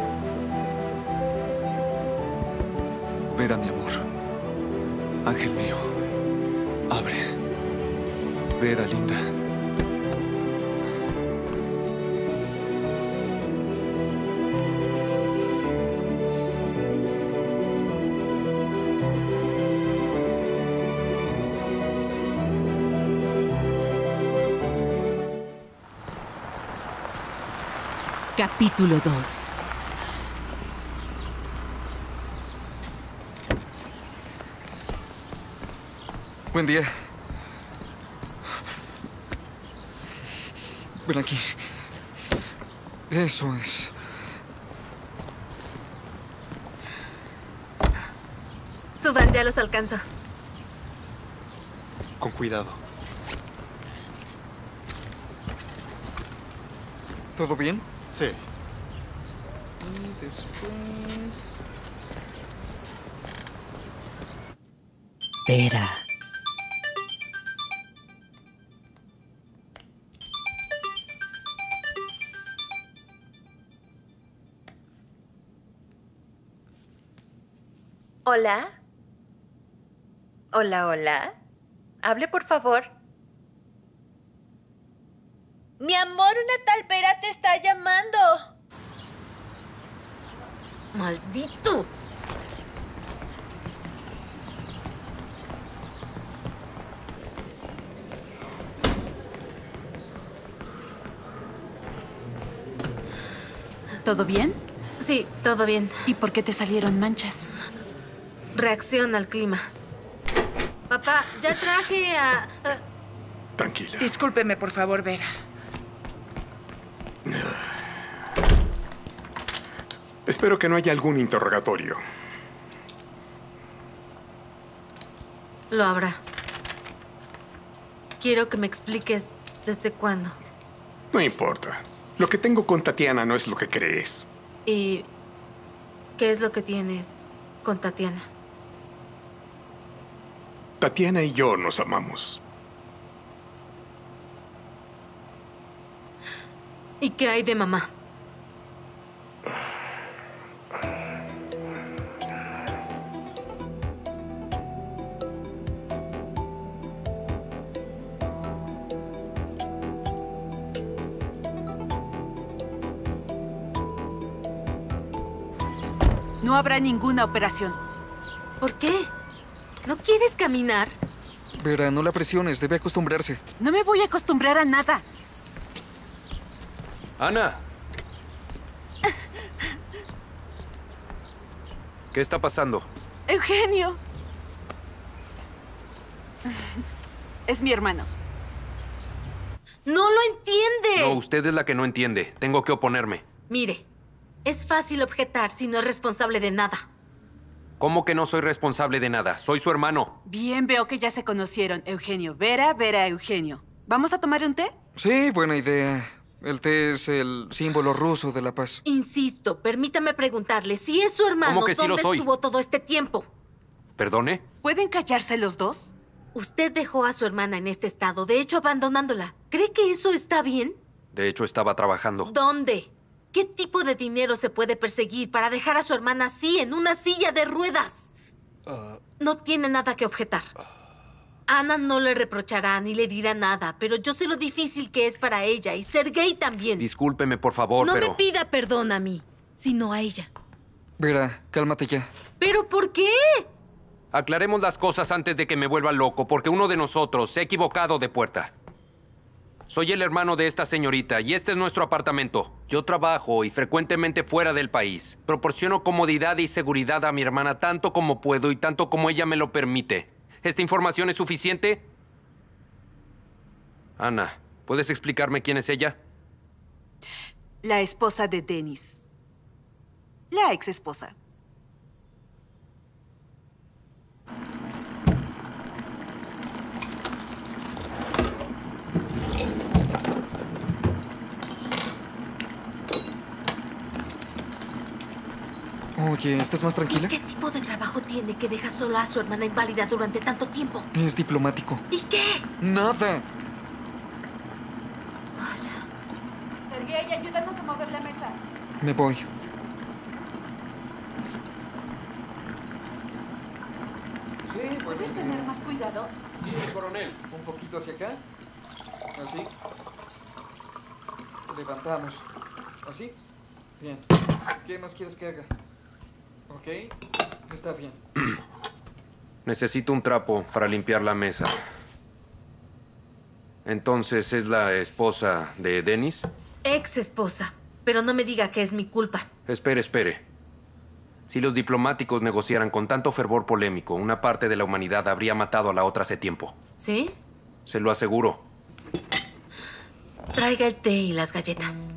Vera, mi amor. Ángel mío. Abre. Vera, linda. Capítulo dos. Buen día. Ven aquí. Eso es. Suban, ya los alcanzo. Con cuidado. ¿Todo bien? Sí. Y después... Vera. Hola. Hola, hola. Hable, por favor. Mi amor, una tal Vera te está llamando. ¡Maldito! ¿Todo bien? Sí, todo bien. ¿Y por qué te salieron manchas? Reacción al clima. Papá, ya traje a... a... Tranquila. Discúlpeme, por favor, Vera. Espero que no haya algún interrogatorio. Lo habrá. Quiero que me expliques desde cuándo. No importa. Lo que tengo con Tatiana no es lo que crees. ¿Y qué es lo que tienes con Tatiana? Tatiana y yo nos amamos. ¿Y qué hay de mamá? No habrá ninguna operación. ¿Por qué? ¿No quieres caminar? Vera, no la presiones. Debe acostumbrarse. No me voy a acostumbrar a nada. Ana. ¿Qué está pasando? Eugenio. Es mi hermano. ¡No lo entiende! No, usted es la que no entiende. Tengo que oponerme. Mire, es fácil objetar si no es responsable de nada. ¿Cómo que no soy responsable de nada? Soy su hermano. Bien, veo que ya se conocieron. Eugenio, Vera, Vera, Eugenio. ¿Vamos a tomar un té? Sí, buena idea. El té es el símbolo ruso de la paz. Insisto, permítame preguntarle, si es su hermano, ¿Cómo que sí lo ¿dónde soy? estuvo todo este tiempo? ¿Perdone? ¿Pueden callarse los dos? Usted dejó a su hermana en este estado, de hecho abandonándola. ¿Cree que eso está bien? De hecho, estaba trabajando. ¿Dónde? ¿Qué tipo de dinero se puede perseguir para dejar a su hermana así, en una silla de ruedas? Uh, no tiene nada que objetar. Ana no le reprochará ni le dirá nada, pero yo sé lo difícil que es para ella y Sergei también. Discúlpeme, por favor, no pero... me pida perdón a mí, sino a ella. Vera, cálmate ya. ¿Pero por qué? Aclaremos las cosas antes de que me vuelva loco, porque uno de nosotros se ha equivocado de puerta. Soy el hermano de esta señorita y este es nuestro apartamento. Yo trabajo y frecuentemente fuera del país. Proporciono comodidad y seguridad a mi hermana tanto como puedo y tanto como ella me lo permite. ¿Esta información es suficiente? Ana, ¿puedes explicarme quién es ella? La esposa de Dennis. La ex esposa. Oye, ¿estás más tranquila? ¿Y qué tipo de trabajo tiene que deja sola a su hermana inválida durante tanto tiempo? Es diplomático. ¿Y qué? Nada. Vaya. Sergei, ayúdanos a mover la mesa. Me voy. Sí, ¿Puedes tener más cuidado? Sí, coronel. Un poquito hacia acá. Así. Levantamos. ¿Así? Bien. ¿Qué más quieres que haga? Ok. Está bien. Necesito un trapo para limpiar la mesa. Entonces, ¿es la esposa de Dennis? Ex esposa. Pero no me diga que es mi culpa. Espere, espere. Si los diplomáticos negociaran con tanto fervor polémico, una parte de la humanidad habría matado a la otra hace tiempo. ¿Sí? Se lo aseguro. Traiga el té y las galletas.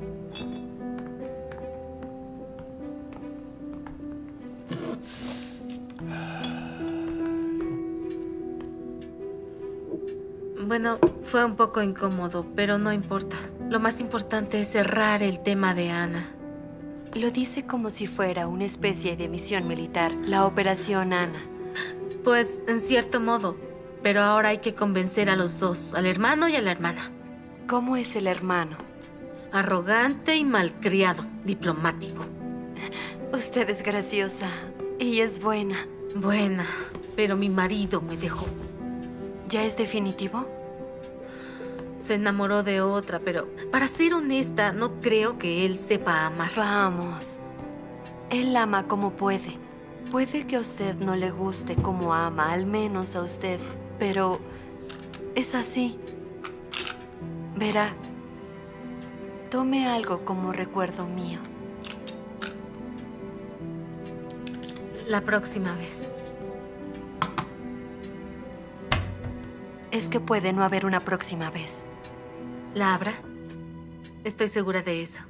Bueno, fue un poco incómodo, pero no importa. Lo más importante es cerrar el tema de Ana. Lo dice como si fuera una especie de misión militar, la Operación Ana. Pues, en cierto modo. Pero ahora hay que convencer a los dos, al hermano y a la hermana. ¿Cómo es el hermano? Arrogante y malcriado, diplomático. Usted es graciosa y es buena. Buena, pero mi marido me dejó. ¿Ya es definitivo? Se enamoró de otra, pero para ser honesta, no creo que él sepa amar. Vamos. Él ama como puede. Puede que a usted no le guste como ama, al menos a usted, pero es así. Verá, tome algo como recuerdo mío. La próxima vez. es que puede no haber una próxima vez. ¿La habrá? Estoy segura de eso.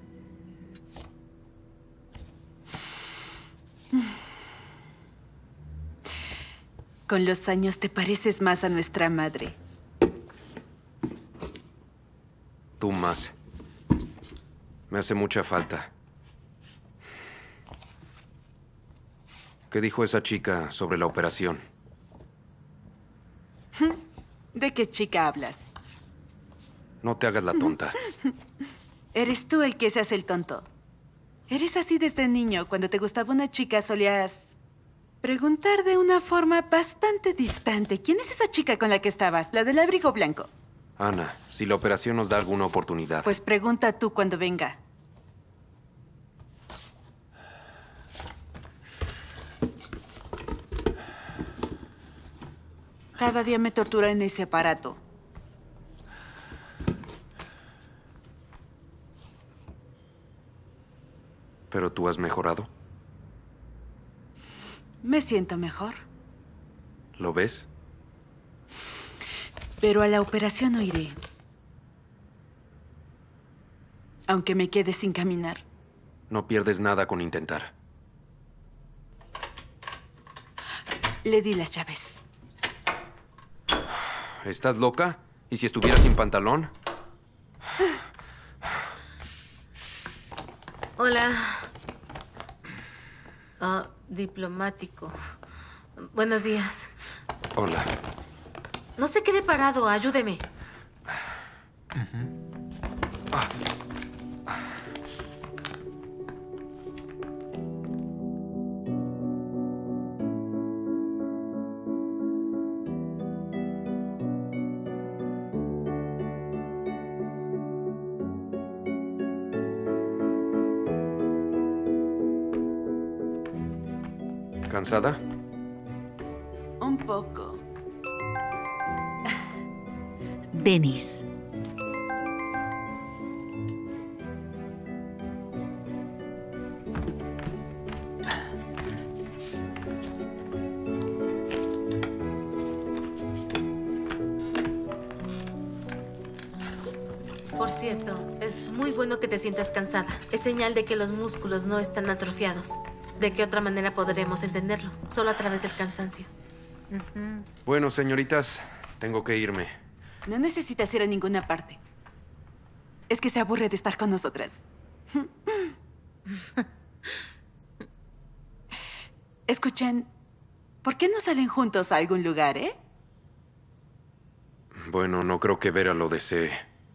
Con los años te pareces más a nuestra madre. Tú más. Me hace mucha falta. ¿Qué dijo esa chica sobre la operación? ¿De qué chica hablas? No te hagas la tonta. Eres tú el que se hace el tonto. Eres así desde niño. Cuando te gustaba una chica solías preguntar de una forma bastante distante. ¿Quién es esa chica con la que estabas? La del abrigo blanco. Ana, si la operación nos da alguna oportunidad. Pues pregunta tú cuando venga. Cada día me tortura en ese aparato. ¿Pero tú has mejorado? Me siento mejor. ¿Lo ves? Pero a la operación no iré. Aunque me quede sin caminar. No pierdes nada con intentar. Le di las llaves. ¿Estás loca? ¿Y si estuviera sin pantalón? Hola. Ah, diplomático. Buenos días. Hola. No se quede parado, ayúdeme. Ah. ¿Cansada? Un poco. Dennis. Por cierto, es muy bueno que te sientas cansada. Es señal de que los músculos no están atrofiados. ¿De qué otra manera podremos entenderlo? Solo a través del cansancio. Uh-huh. Bueno, señoritas, tengo que irme. No necesitas ir a ninguna parte. Es que se aburre de estar con nosotras. Escuchen, ¿por qué no salen juntos a algún lugar, eh? Bueno, no creo que Vera lo desee.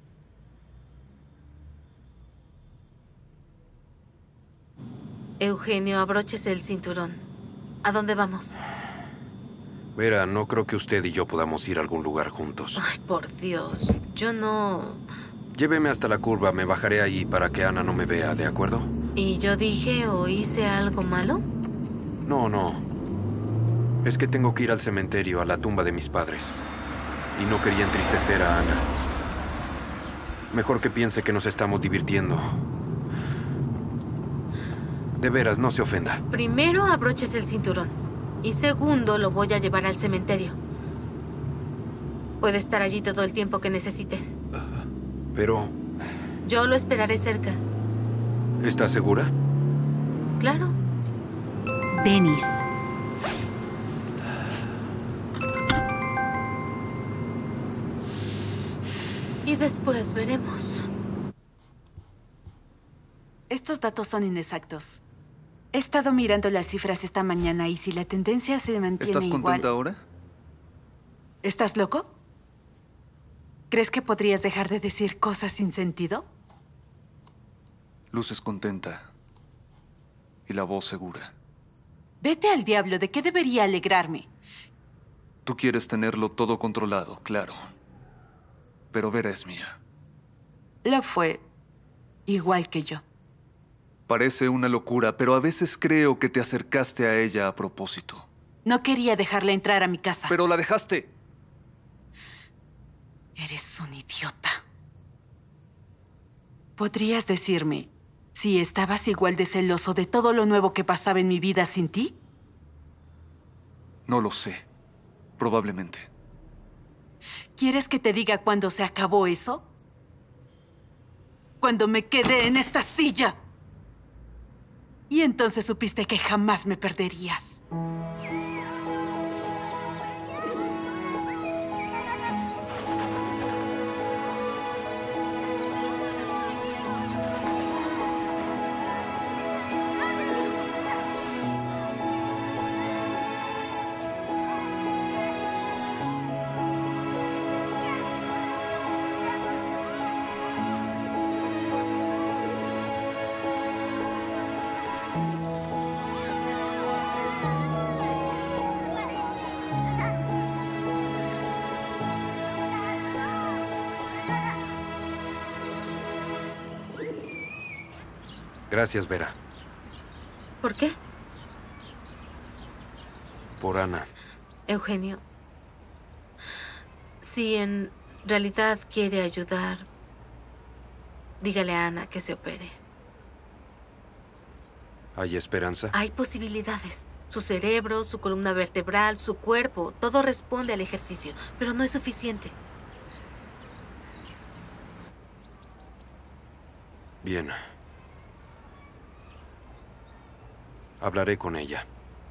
Eugenio, abróchese el cinturón. ¿A dónde vamos? Vera, no creo que usted y yo podamos ir a algún lugar juntos. Ay, por Dios. Yo no... Lléveme hasta la curva. Me bajaré ahí para que Ana no me vea, ¿de acuerdo? ¿Y yo dije o hice algo malo? No, no. Es que tengo que ir al cementerio, a la tumba de mis padres. Y no quería entristecer a Ana. Mejor que piense que nos estamos divirtiendo. De veras, no se ofenda. Primero, abróchese el cinturón. Y segundo, lo voy a llevar al cementerio. Puede estar allí todo el tiempo que necesite. Pero... Yo lo esperaré cerca. ¿Estás segura? Claro. Dennis. Y después veremos. Estos datos son inexactos. He estado mirando las cifras esta mañana y si la tendencia se mantiene igual... ¿Estás contenta ahora? ¿Estás loco? ¿Crees que podrías dejar de decir cosas sin sentido? Luces contenta. Y la voz segura. Vete al diablo. ¿De qué debería alegrarme? Tú quieres tenerlo todo controlado, claro. Pero Vera es mía. Lo fue. Igual que yo. Parece una locura, pero a veces creo que te acercaste a ella a propósito. No quería dejarla entrar a mi casa. ¡Pero la dejaste! Eres un idiota. ¿Podrías decirme si estabas igual de celoso de todo lo nuevo que pasaba en mi vida sin ti? No lo sé. Probablemente. ¿Quieres que te diga cuándo se acabó eso? Cuando me quedé en esta silla. Y entonces supiste que jamás me perderías. Gracias, Vera. ¿Por qué? Por Ana. Eugenio, si en realidad quiere ayudar, dígale a Ana que se opere. ¿Hay esperanza? Hay posibilidades. Su cerebro, su columna vertebral, su cuerpo, todo responde al ejercicio, pero no es suficiente. Bien. Hablaré con ella.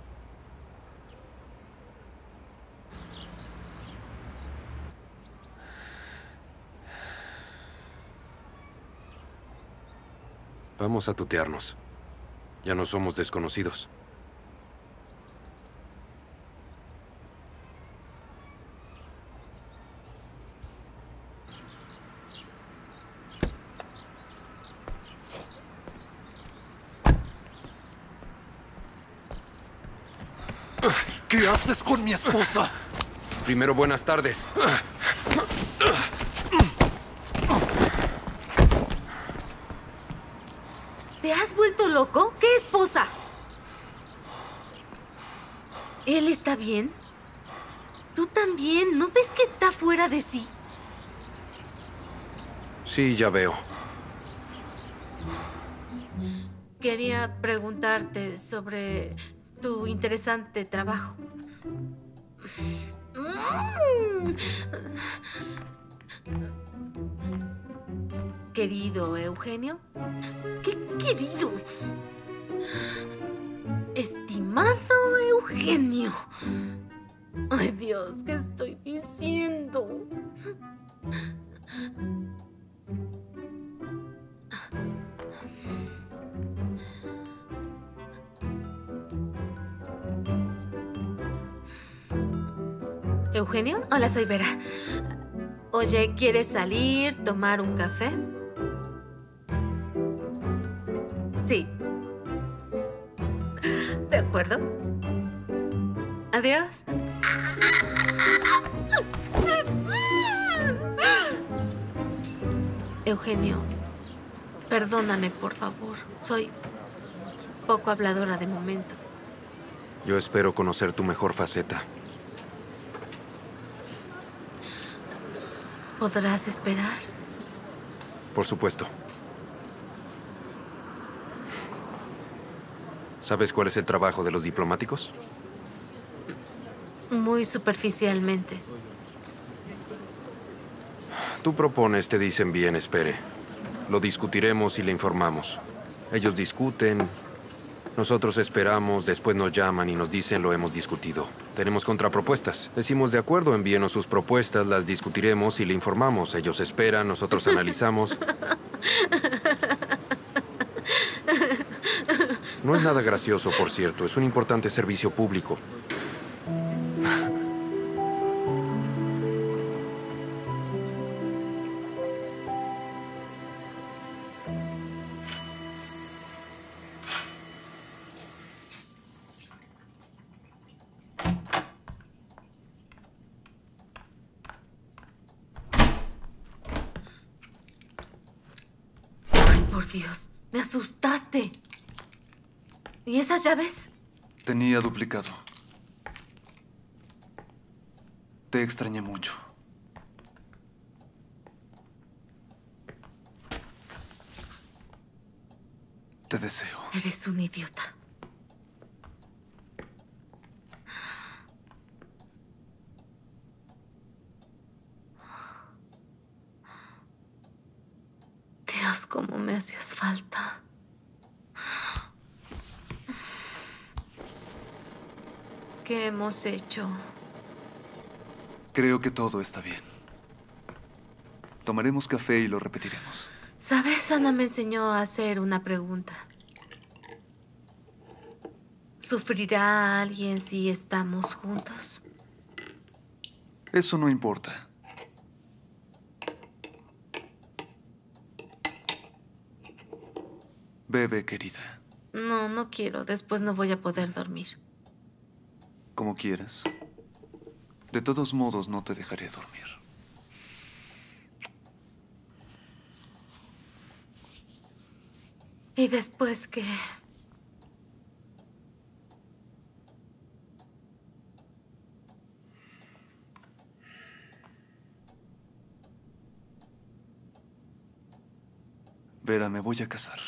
Vamos a tutearnos. Ya no somos desconocidos. ¿Qué haces con mi esposa? Primero, buenas tardes. ¿Te has vuelto loco? ¿Qué esposa? ¿Él está bien? Tú también. ¿No ves que está fuera de sí? Sí, ya veo. Quería preguntarte sobre tu interesante trabajo. Querido Eugenio. ¿Qué querido? Estimado Eugenio. Ay, Dios, ¿qué estoy diciendo? ¿Eugenio? Hola, soy Vera. Oye, ¿quieres salir, tomar un café? Sí. De acuerdo. Adiós. Eugenio, perdóname, por favor. Soy poco habladora de momento. Yo espero conocer tu mejor faceta. ¿Podrás esperar? Por supuesto. ¿Sabes cuál es el trabajo de los diplomáticos? Muy superficialmente. Tú propones, te dicen bien, espere. Lo discutiremos y le informamos. Ellos discuten, nosotros esperamos, después nos llaman y nos dicen lo hemos discutido. Tenemos contrapropuestas. Decimos de acuerdo, envíenos sus propuestas, las discutiremos y le informamos. Ellos esperan, nosotros analizamos. No es nada gracioso, por cierto. Es un importante servicio público. Por Dios, me asustaste. ¿Y esas llaves? Tenía duplicado. Te extrañé mucho. Te deseo. Eres un idiota. cómo me hacías falta. ¿Qué hemos hecho? Creo que todo está bien. Tomaremos café y lo repetiremos. ¿Sabes? Ana me enseñó a hacer una pregunta. ¿Sufrirá alguien si estamos juntos? Eso no importa. Bebe, querida. No, no quiero. Después no voy a poder dormir. Como quieras. De todos modos, no te dejaré dormir. ¿Y después qué? Vera, me voy a casar.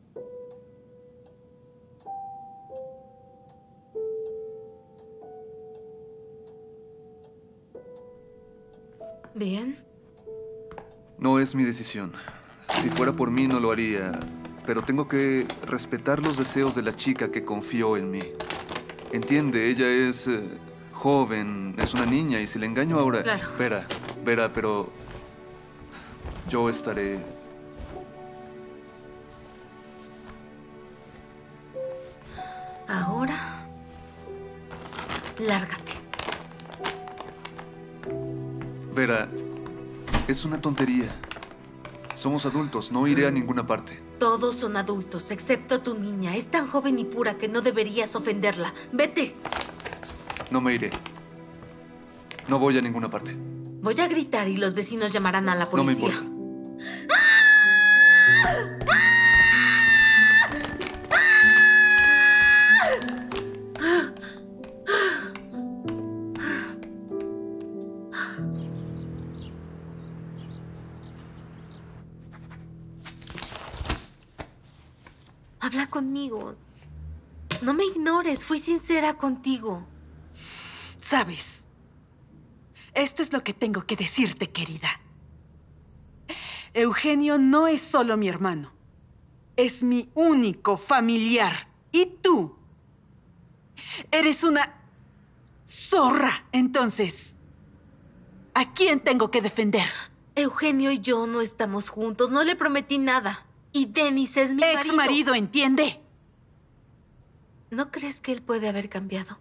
¿Bien? No es mi decisión. Si fuera por mí, no lo haría. Pero tengo que respetar los deseos de la chica que confió en mí. Entiende, ella es eh, joven, es una niña, y si le engaño ahora... Claro. Vera, Vera, pero... yo estaré... Ahora... lárgate. Vera, es una tontería. Somos adultos, no iré a ninguna parte. Todos son adultos, excepto tu niña. Es tan joven y pura que no deberías ofenderla. ¡Vete! No me iré. No voy a ninguna parte. Voy a gritar y los vecinos llamarán a la No me policía. importa. Habla conmigo. No me ignores. Fui sincera contigo. ¿Sabes? Esto es lo que tengo que decirte, querida. Eugenio no es solo mi hermano. Es mi único familiar. Y tú eres una zorra. Entonces, ¿a quién tengo que defender? Eugenio y yo no estamos juntos. No le prometí nada. Y Dennis es mi marido. Ex marido, ¿entiende? ¿No crees que él puede haber cambiado?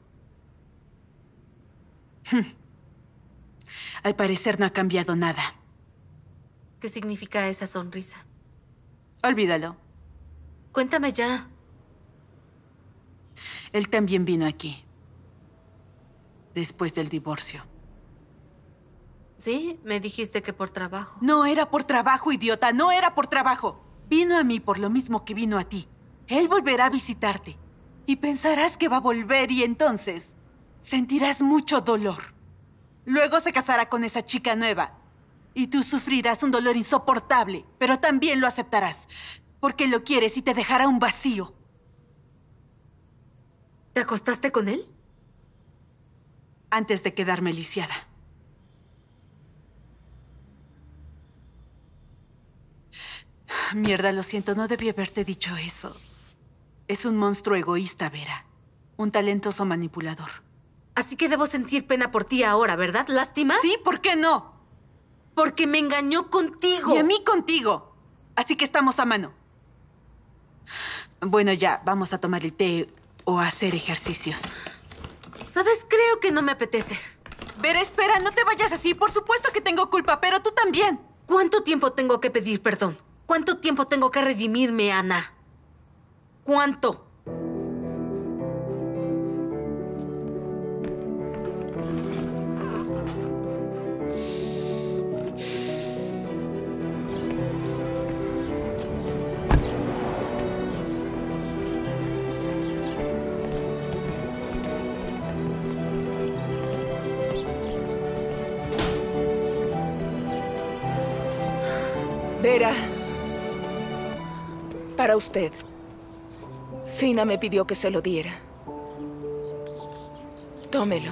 Al parecer no ha cambiado nada. ¿Qué significa esa sonrisa? Olvídalo. Cuéntame ya. Él también vino aquí. Después del divorcio. Sí, me dijiste que por trabajo. No era por trabajo, idiota. No era por trabajo. Vino a mí por lo mismo que vino a ti. Él volverá a visitarte. Y pensarás que va a volver y entonces sentirás mucho dolor. Luego se casará con esa chica nueva. Y tú sufrirás un dolor insoportable, pero también lo aceptarás. Porque lo quieres y te dejará un vacío. ¿Te acostaste con él? Antes de quedarme lisiada. Mierda, lo siento, no debí haberte dicho eso. Es un monstruo egoísta, Vera. Un talentoso manipulador. Así que debo sentir pena por ti ahora, ¿verdad? ¿Lástima? Sí, ¿por qué no? Porque me engañó contigo. Y a mí contigo. Así que estamos a mano. Bueno, ya, vamos a tomar el té o a hacer ejercicios. ¿Sabes? Creo que no me apetece. Vera, espera, no te vayas así. Por supuesto que tengo culpa, pero tú también. ¿Cuánto tiempo tengo que pedir perdón? ¿Cuánto tiempo tengo que redimirme, Ana? ¿Cuánto? Vera, para usted. Sina me pidió que se lo diera. Tómelo.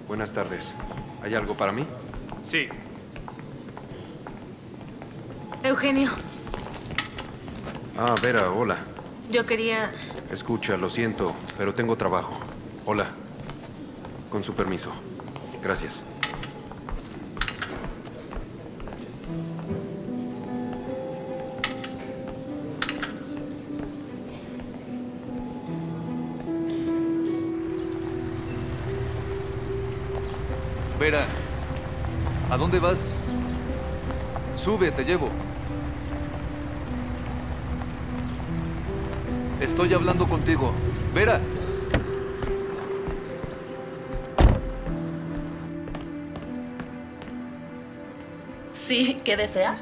Buenas tardes. ¿Hay algo para mí? Sí. Eugenio, Ah, Vera, hola. yo quería... Escucha, lo siento, pero tengo trabajo. Hola. Con su permiso. Gracias. Vera, ¿a dónde vas? Sube, te llevo. Estoy hablando contigo. Vera. Sí, ¿qué desea?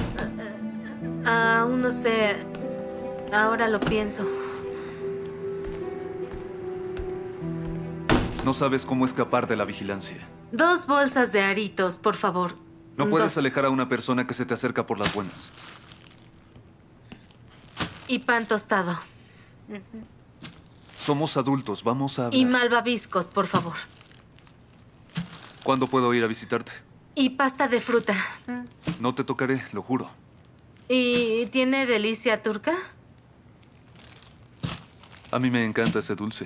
Aún no sé. Ahora lo pienso. No sabes cómo escapar de la vigilancia. Dos bolsas de aritos, por favor. No puedes Dos. alejar a una persona que se te acerca por las buenas. Y pan tostado. Somos adultos, vamos a hablar. Y malvaviscos, por favor. ¿Cuándo puedo ir a visitarte? Y pasta de fruta. No te tocaré, lo juro. ¿Y tiene delicia turca? A mí me encanta ese dulce.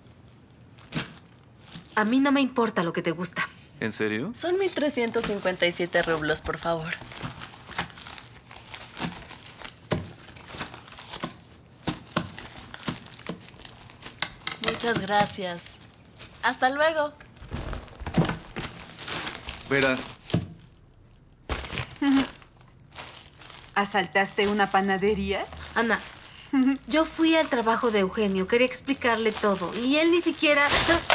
A mí no me importa lo que te gusta. ¿En serio? Son mil trescientos cincuenta y siete rublos, por favor. Muchas gracias. Hasta luego. Vera. ¿Asaltaste una panadería? Ana, yo fui al trabajo de Eugenio. Quería explicarle todo. Y él ni siquiera...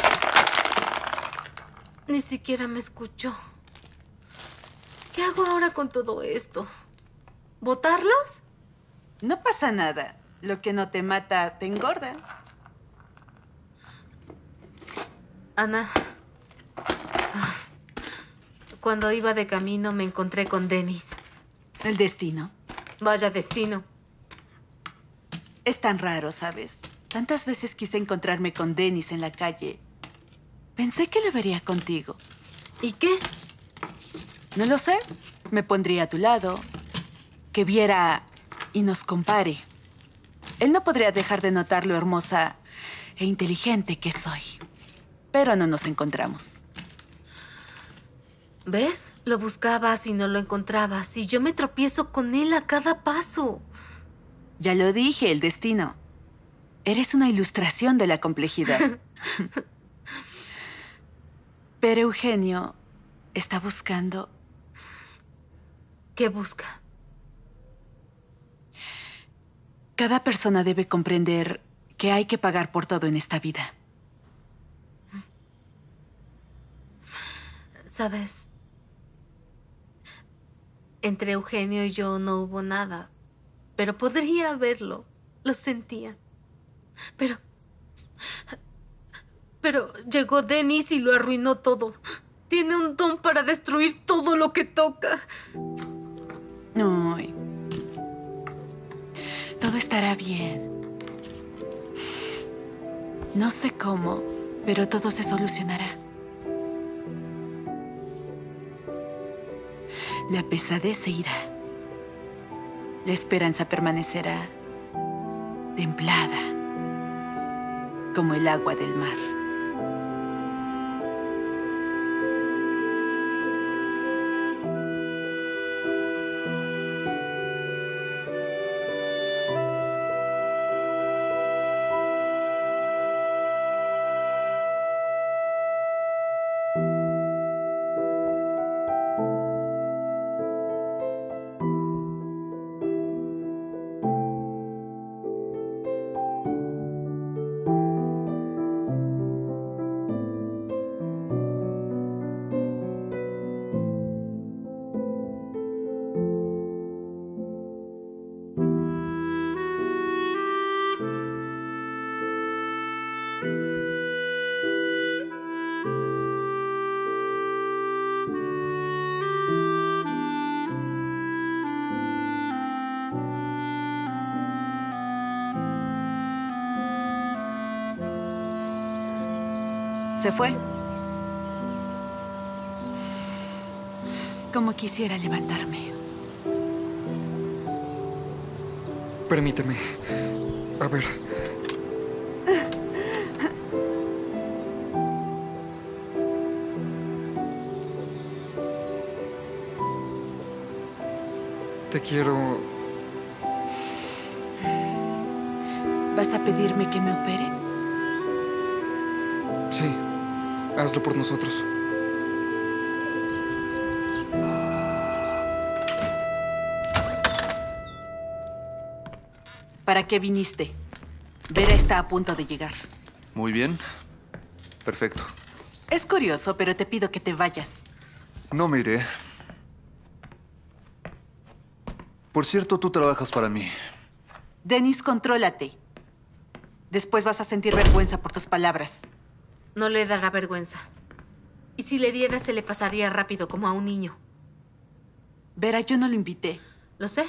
Ni siquiera me escuchó. ¿Qué hago ahora con todo esto? ¿Botarlos? No pasa nada. Lo que no te mata, te engorda. Ana, cuando iba de camino me encontré con Denis. El destino. Vaya destino. Es tan raro, ¿sabes? Tantas veces quise encontrarme con Denis en la calle. Pensé que lo vería contigo. ¿Y qué? No lo sé. Me pondría a tu lado, que viera y nos compare. Él no podría dejar de notar lo hermosa e inteligente que soy. Pero no nos encontramos. ¿Ves? Lo buscabas y no lo encontrabas. Y yo me tropiezo con él a cada paso. Ya lo dije, el destino. Eres una ilustración de la complejidad. Pero Eugenio está buscando... ¿Qué busca? Cada persona debe comprender que hay que pagar por todo en esta vida. ¿Sabes? Entre Eugenio y yo no hubo nada. Pero podría haberlo. Lo sentía. Pero... Pero llegó Denis y lo arruinó todo. Tiene un don para destruir todo lo que toca. Ay. Todo estará bien. No sé cómo, pero todo se solucionará. La pesadez se irá. La esperanza permanecerá templada, como el agua del mar. Se fue. Como quisiera levantarme. Permíteme. A ver. Te quiero... ¿Vas a pedirme que me opere? Sí. Hazlo por nosotros. ¿Para qué viniste? Vera está a punto de llegar. Muy bien. Perfecto. Es curioso, pero te pido que te vayas. No me iré. Por cierto, tú trabajas para mí. Dennis, contrólate. Después vas a sentir vergüenza por tus palabras. No le dará vergüenza. Y si le diera, se le pasaría rápido, como a un niño. Vera, yo no lo invité. Lo sé.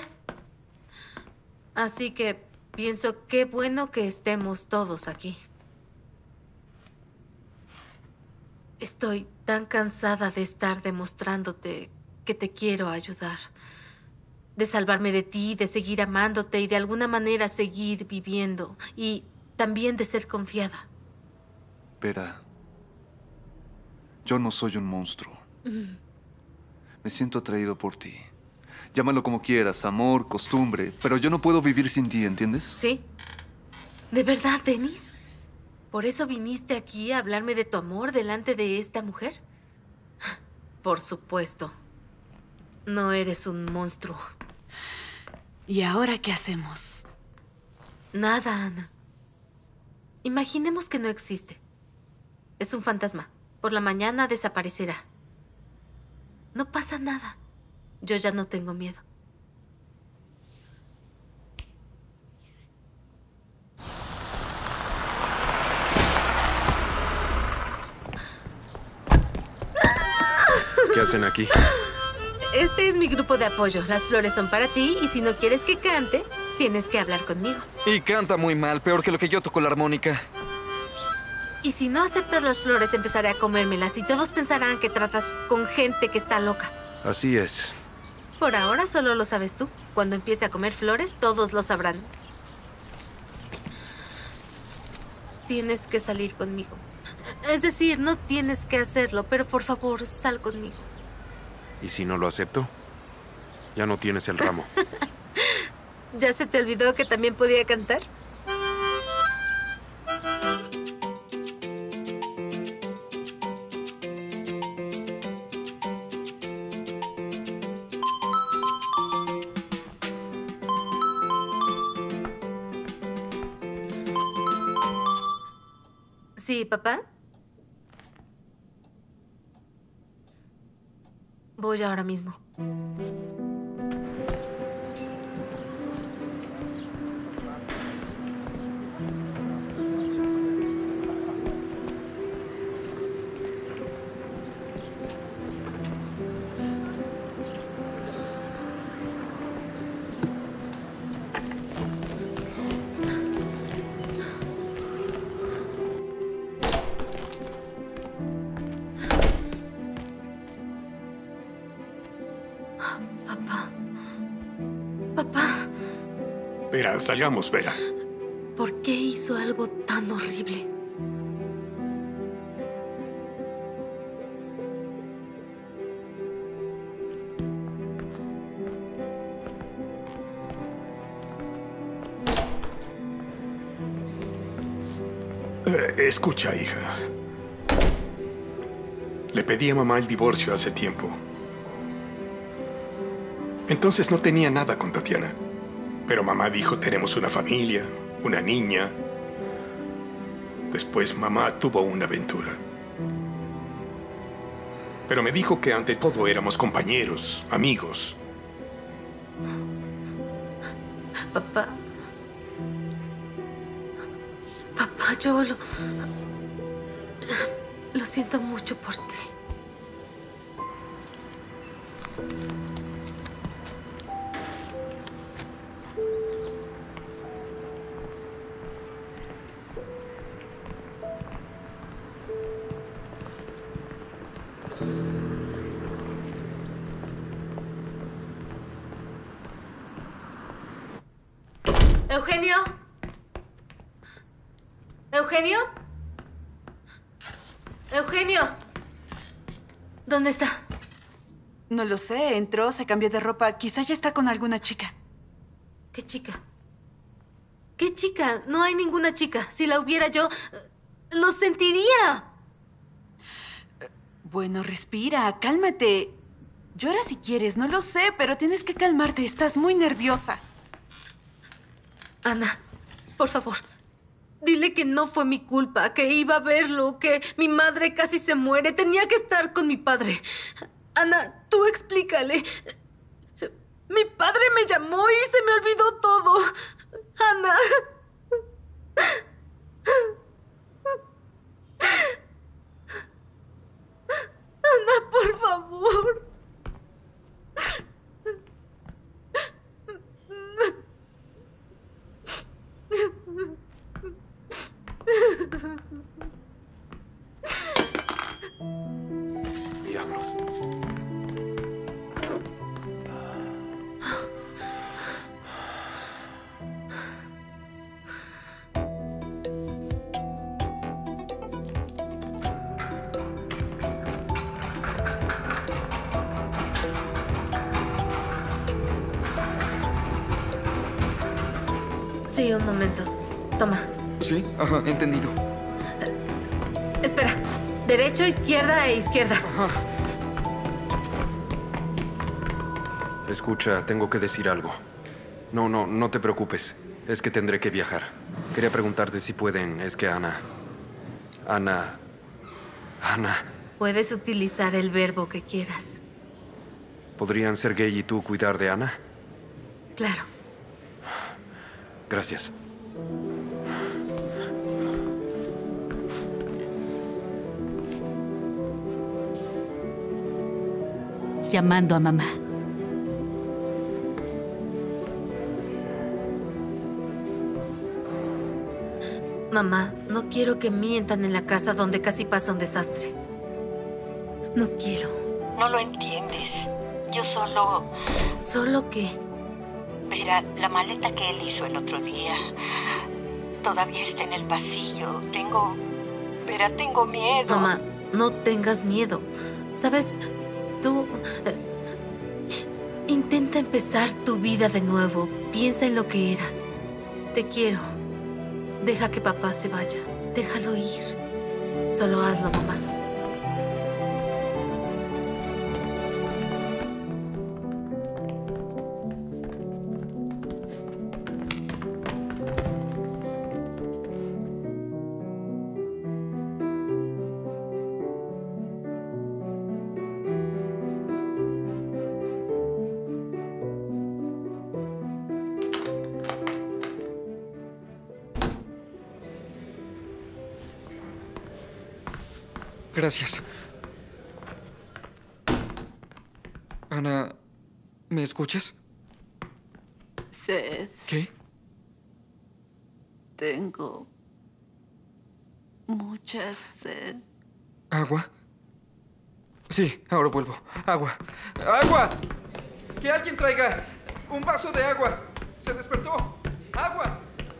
Así que pienso qué bueno que estemos todos aquí. Estoy tan cansada de estar demostrándote que te quiero ayudar. De salvarme de ti, de seguir amándote y de alguna manera seguir viviendo. Y también de ser confiada. Vera, yo no soy un monstruo. Mm. Me siento atraído por ti. Llámalo como quieras, amor, costumbre, pero yo no puedo vivir sin ti, ¿entiendes? Sí. ¿De verdad, Dennis? ¿Por eso viniste aquí a hablarme de tu amor delante de esta mujer? Por supuesto. No eres un monstruo. ¿Y ahora qué hacemos? Nada, Ana. Imaginemos que no existe. Es un fantasma. Por la mañana desaparecerá. No pasa nada. Yo ya no tengo miedo. ¿Qué hacen aquí? Este es mi grupo de apoyo. Las flores son para ti y si no quieres que cante, tienes que hablar conmigo. Y canta muy mal, peor que lo que yo toco la armónica. Y si no aceptas las flores, empezaré a comérmelas y todos pensarán que tratas con gente que está loca. Así es. Por ahora solo lo sabes tú. Cuando empiece a comer flores, todos lo sabrán. Tienes que salir conmigo. Es decir, no tienes que hacerlo, pero por favor, sal conmigo. ¿Y si no lo acepto? Ya no tienes el ramo. ¿Ya se te olvidó que también podía cantar? Sí, papá. Voy ahora mismo. Vera, salgamos, Vera. ¿Por qué hizo algo tan horrible? Eh, escucha, hija. Le pedí a mamá el divorcio hace tiempo. Entonces no tenía nada con Tatiana. Pero mamá dijo, tenemos una familia, una niña. Después mamá tuvo una aventura. Pero me dijo que ante todo éramos compañeros, amigos. Papá. Papá, yo lo... Lo siento mucho por ti. ¿Eugenio? ¿Eugenio? ¿Eugenio? ¿Dónde está? No lo sé. Entró, se cambió de ropa. Quizá ya está con alguna chica. ¿Qué chica? ¿Qué chica? No hay ninguna chica. Si la hubiera yo, lo sentiría. Bueno, respira, cálmate. Llora si quieres, no lo sé, pero tienes que calmarte. Estás muy nerviosa. Ana, por favor, dile que no fue mi culpa, que iba a verlo, que mi madre casi se muere. Tenía que estar con mi padre. Ana, tú explícale. Mi padre me llamó y se me olvidó todo. Ana. Ana, por favor. Diablos. Sí, un momento. Toma. Sí, ajá, entendido. Espera. Derecho, izquierda e izquierda. Ajá. Escucha, tengo que decir algo. No, no, no te preocupes. Es que tendré que viajar. Quería preguntarte si pueden. Es que Ana... Ana... Ana... Puedes utilizar el verbo que quieras. ¿Podrían Sergei y tú cuidar de Ana? Claro. Gracias. Llamando a mamá. Mamá, no quiero que mientan en la casa donde casi pasa un desastre. No quiero. No lo entiendes. Yo solo... ¿Solo qué? Vera, la maleta que él hizo el otro día todavía está en el pasillo. Tengo... Vera, tengo miedo. Mamá, no tengas miedo. ¿Sabes? Tú... eh, intenta empezar tu vida de nuevo. Piensa en lo que eras. Te quiero. Deja que papá se vaya. Déjalo ir. Solo hazlo, mamá. Gracias. Ana, ¿me escuchas? Seth. ¿Qué? Tengo mucha sed. ¿Agua? Sí, ahora vuelvo. Agua. ¡Agua! ¡Que alguien traiga un vaso de agua! ¡Se despertó! ¡Agua!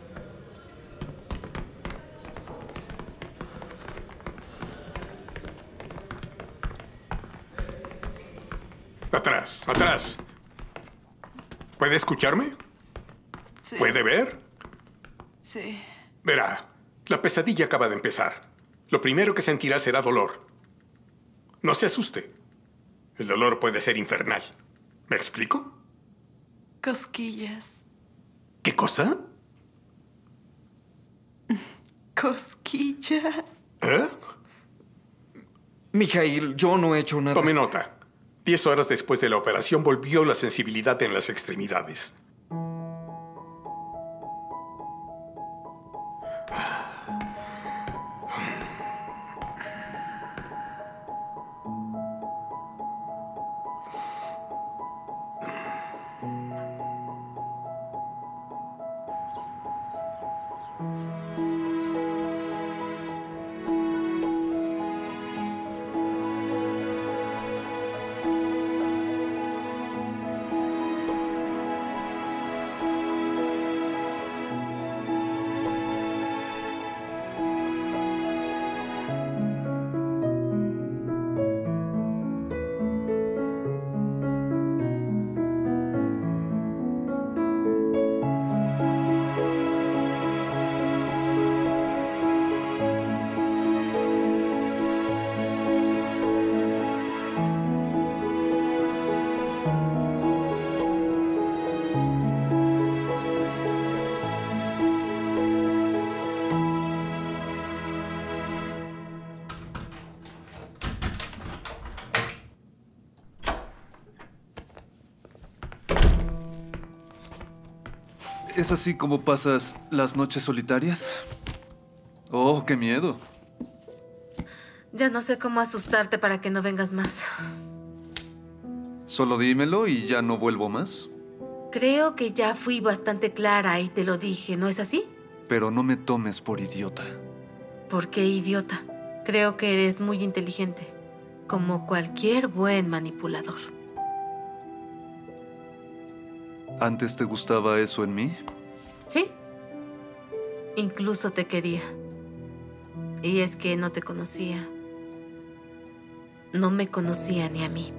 Atrás, atrás. ¿Puede escucharme? Sí. ¿Puede ver? Sí. Verá, la pesadilla acaba de empezar. Lo primero que sentirá será dolor. No se asuste. El dolor puede ser infernal. ¿Me explico? Cosquillas. ¿Qué cosa? Cosquillas. ¿Eh? Mijail, yo no he hecho nada. Tome nota. Diez horas después de la operación volvió la sensibilidad en las extremidades. ¿Es así como pasas las noches solitarias? Oh, qué miedo. Ya no sé cómo asustarte para que no vengas más. Solo dímelo y ya no vuelvo más. Creo que ya fui bastante clara y te lo dije, ¿no es así? Pero no me tomes por idiota. ¿Por qué idiota? Creo que eres muy inteligente, como cualquier buen manipulador. ¿Antes te gustaba eso en mí? Sí. Incluso te quería. Y es que no te conocía. No me conocía ni a mí.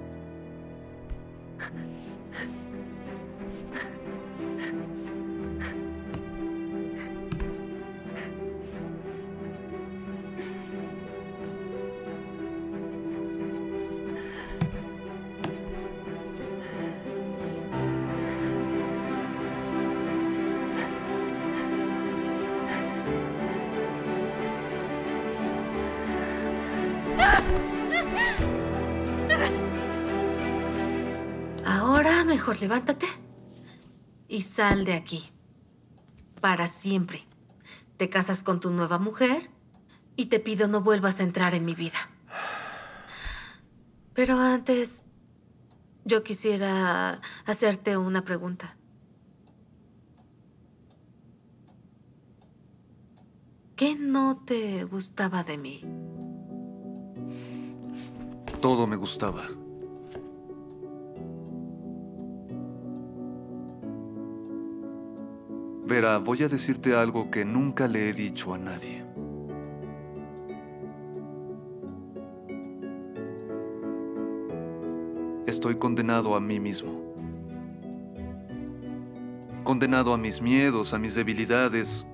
Ahora mejor levántate y sal de aquí. Para siempre. Te casas con tu nueva mujer y te pido no vuelvas a entrar en mi vida. Pero antes, yo quisiera hacerte una pregunta. ¿Qué no te gustaba de mí? Todo me gustaba. Vera, voy a decirte algo que nunca le he dicho a nadie. Estoy condenado a mí mismo. Condenado a mis miedos, a mis debilidades,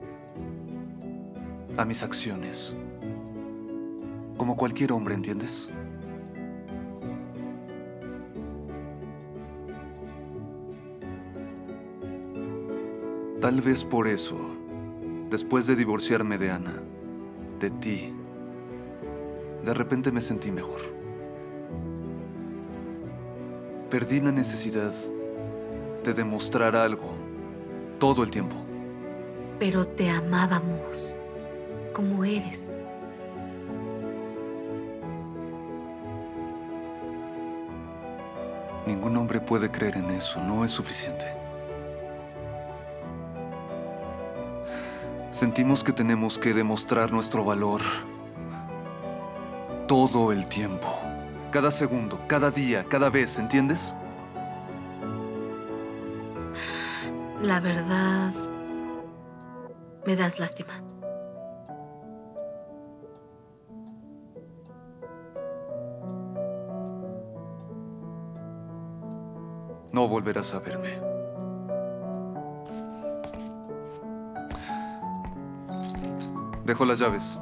a mis acciones. Como cualquier hombre, ¿entiendes? Tal vez por eso, después de divorciarme de Ana, de ti, de repente me sentí mejor. Perdí la necesidad de demostrar algo todo el tiempo. Pero te amábamos, como eres. Ningún hombre puede creer en eso, no es suficiente. Sentimos que tenemos que demostrar nuestro valor todo el tiempo. Cada segundo, cada día, cada vez, ¿entiendes? La verdad, me das lástima. No volverás a verme. Dejo las llaves.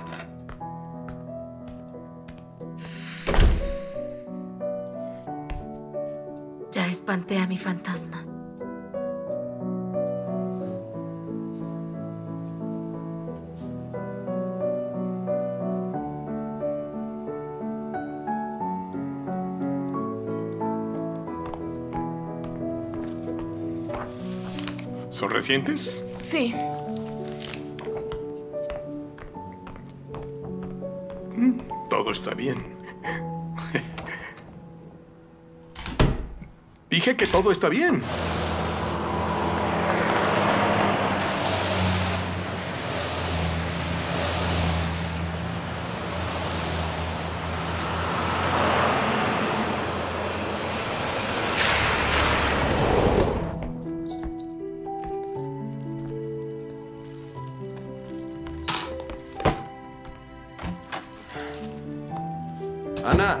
Ya espanté a mi fantasma. ¿Son recientes? Sí. Mm, todo está bien. Dije que todo está bien. Ana.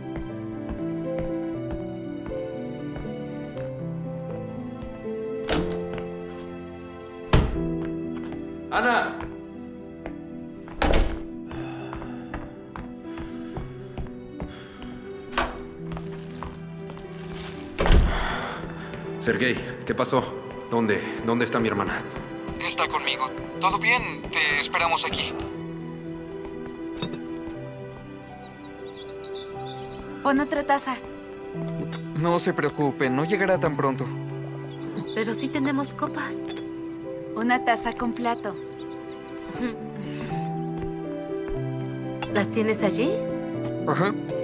Ana. Sergei, ¿qué pasó? ¿Dónde? ¿Dónde está mi hermana? Está conmigo. ¿Todo bien? Te esperamos aquí. Pon otra taza. No se preocupe, no llegará tan pronto. Pero sí tenemos copas. Una taza con plato. ¿Las tienes allí? Ajá.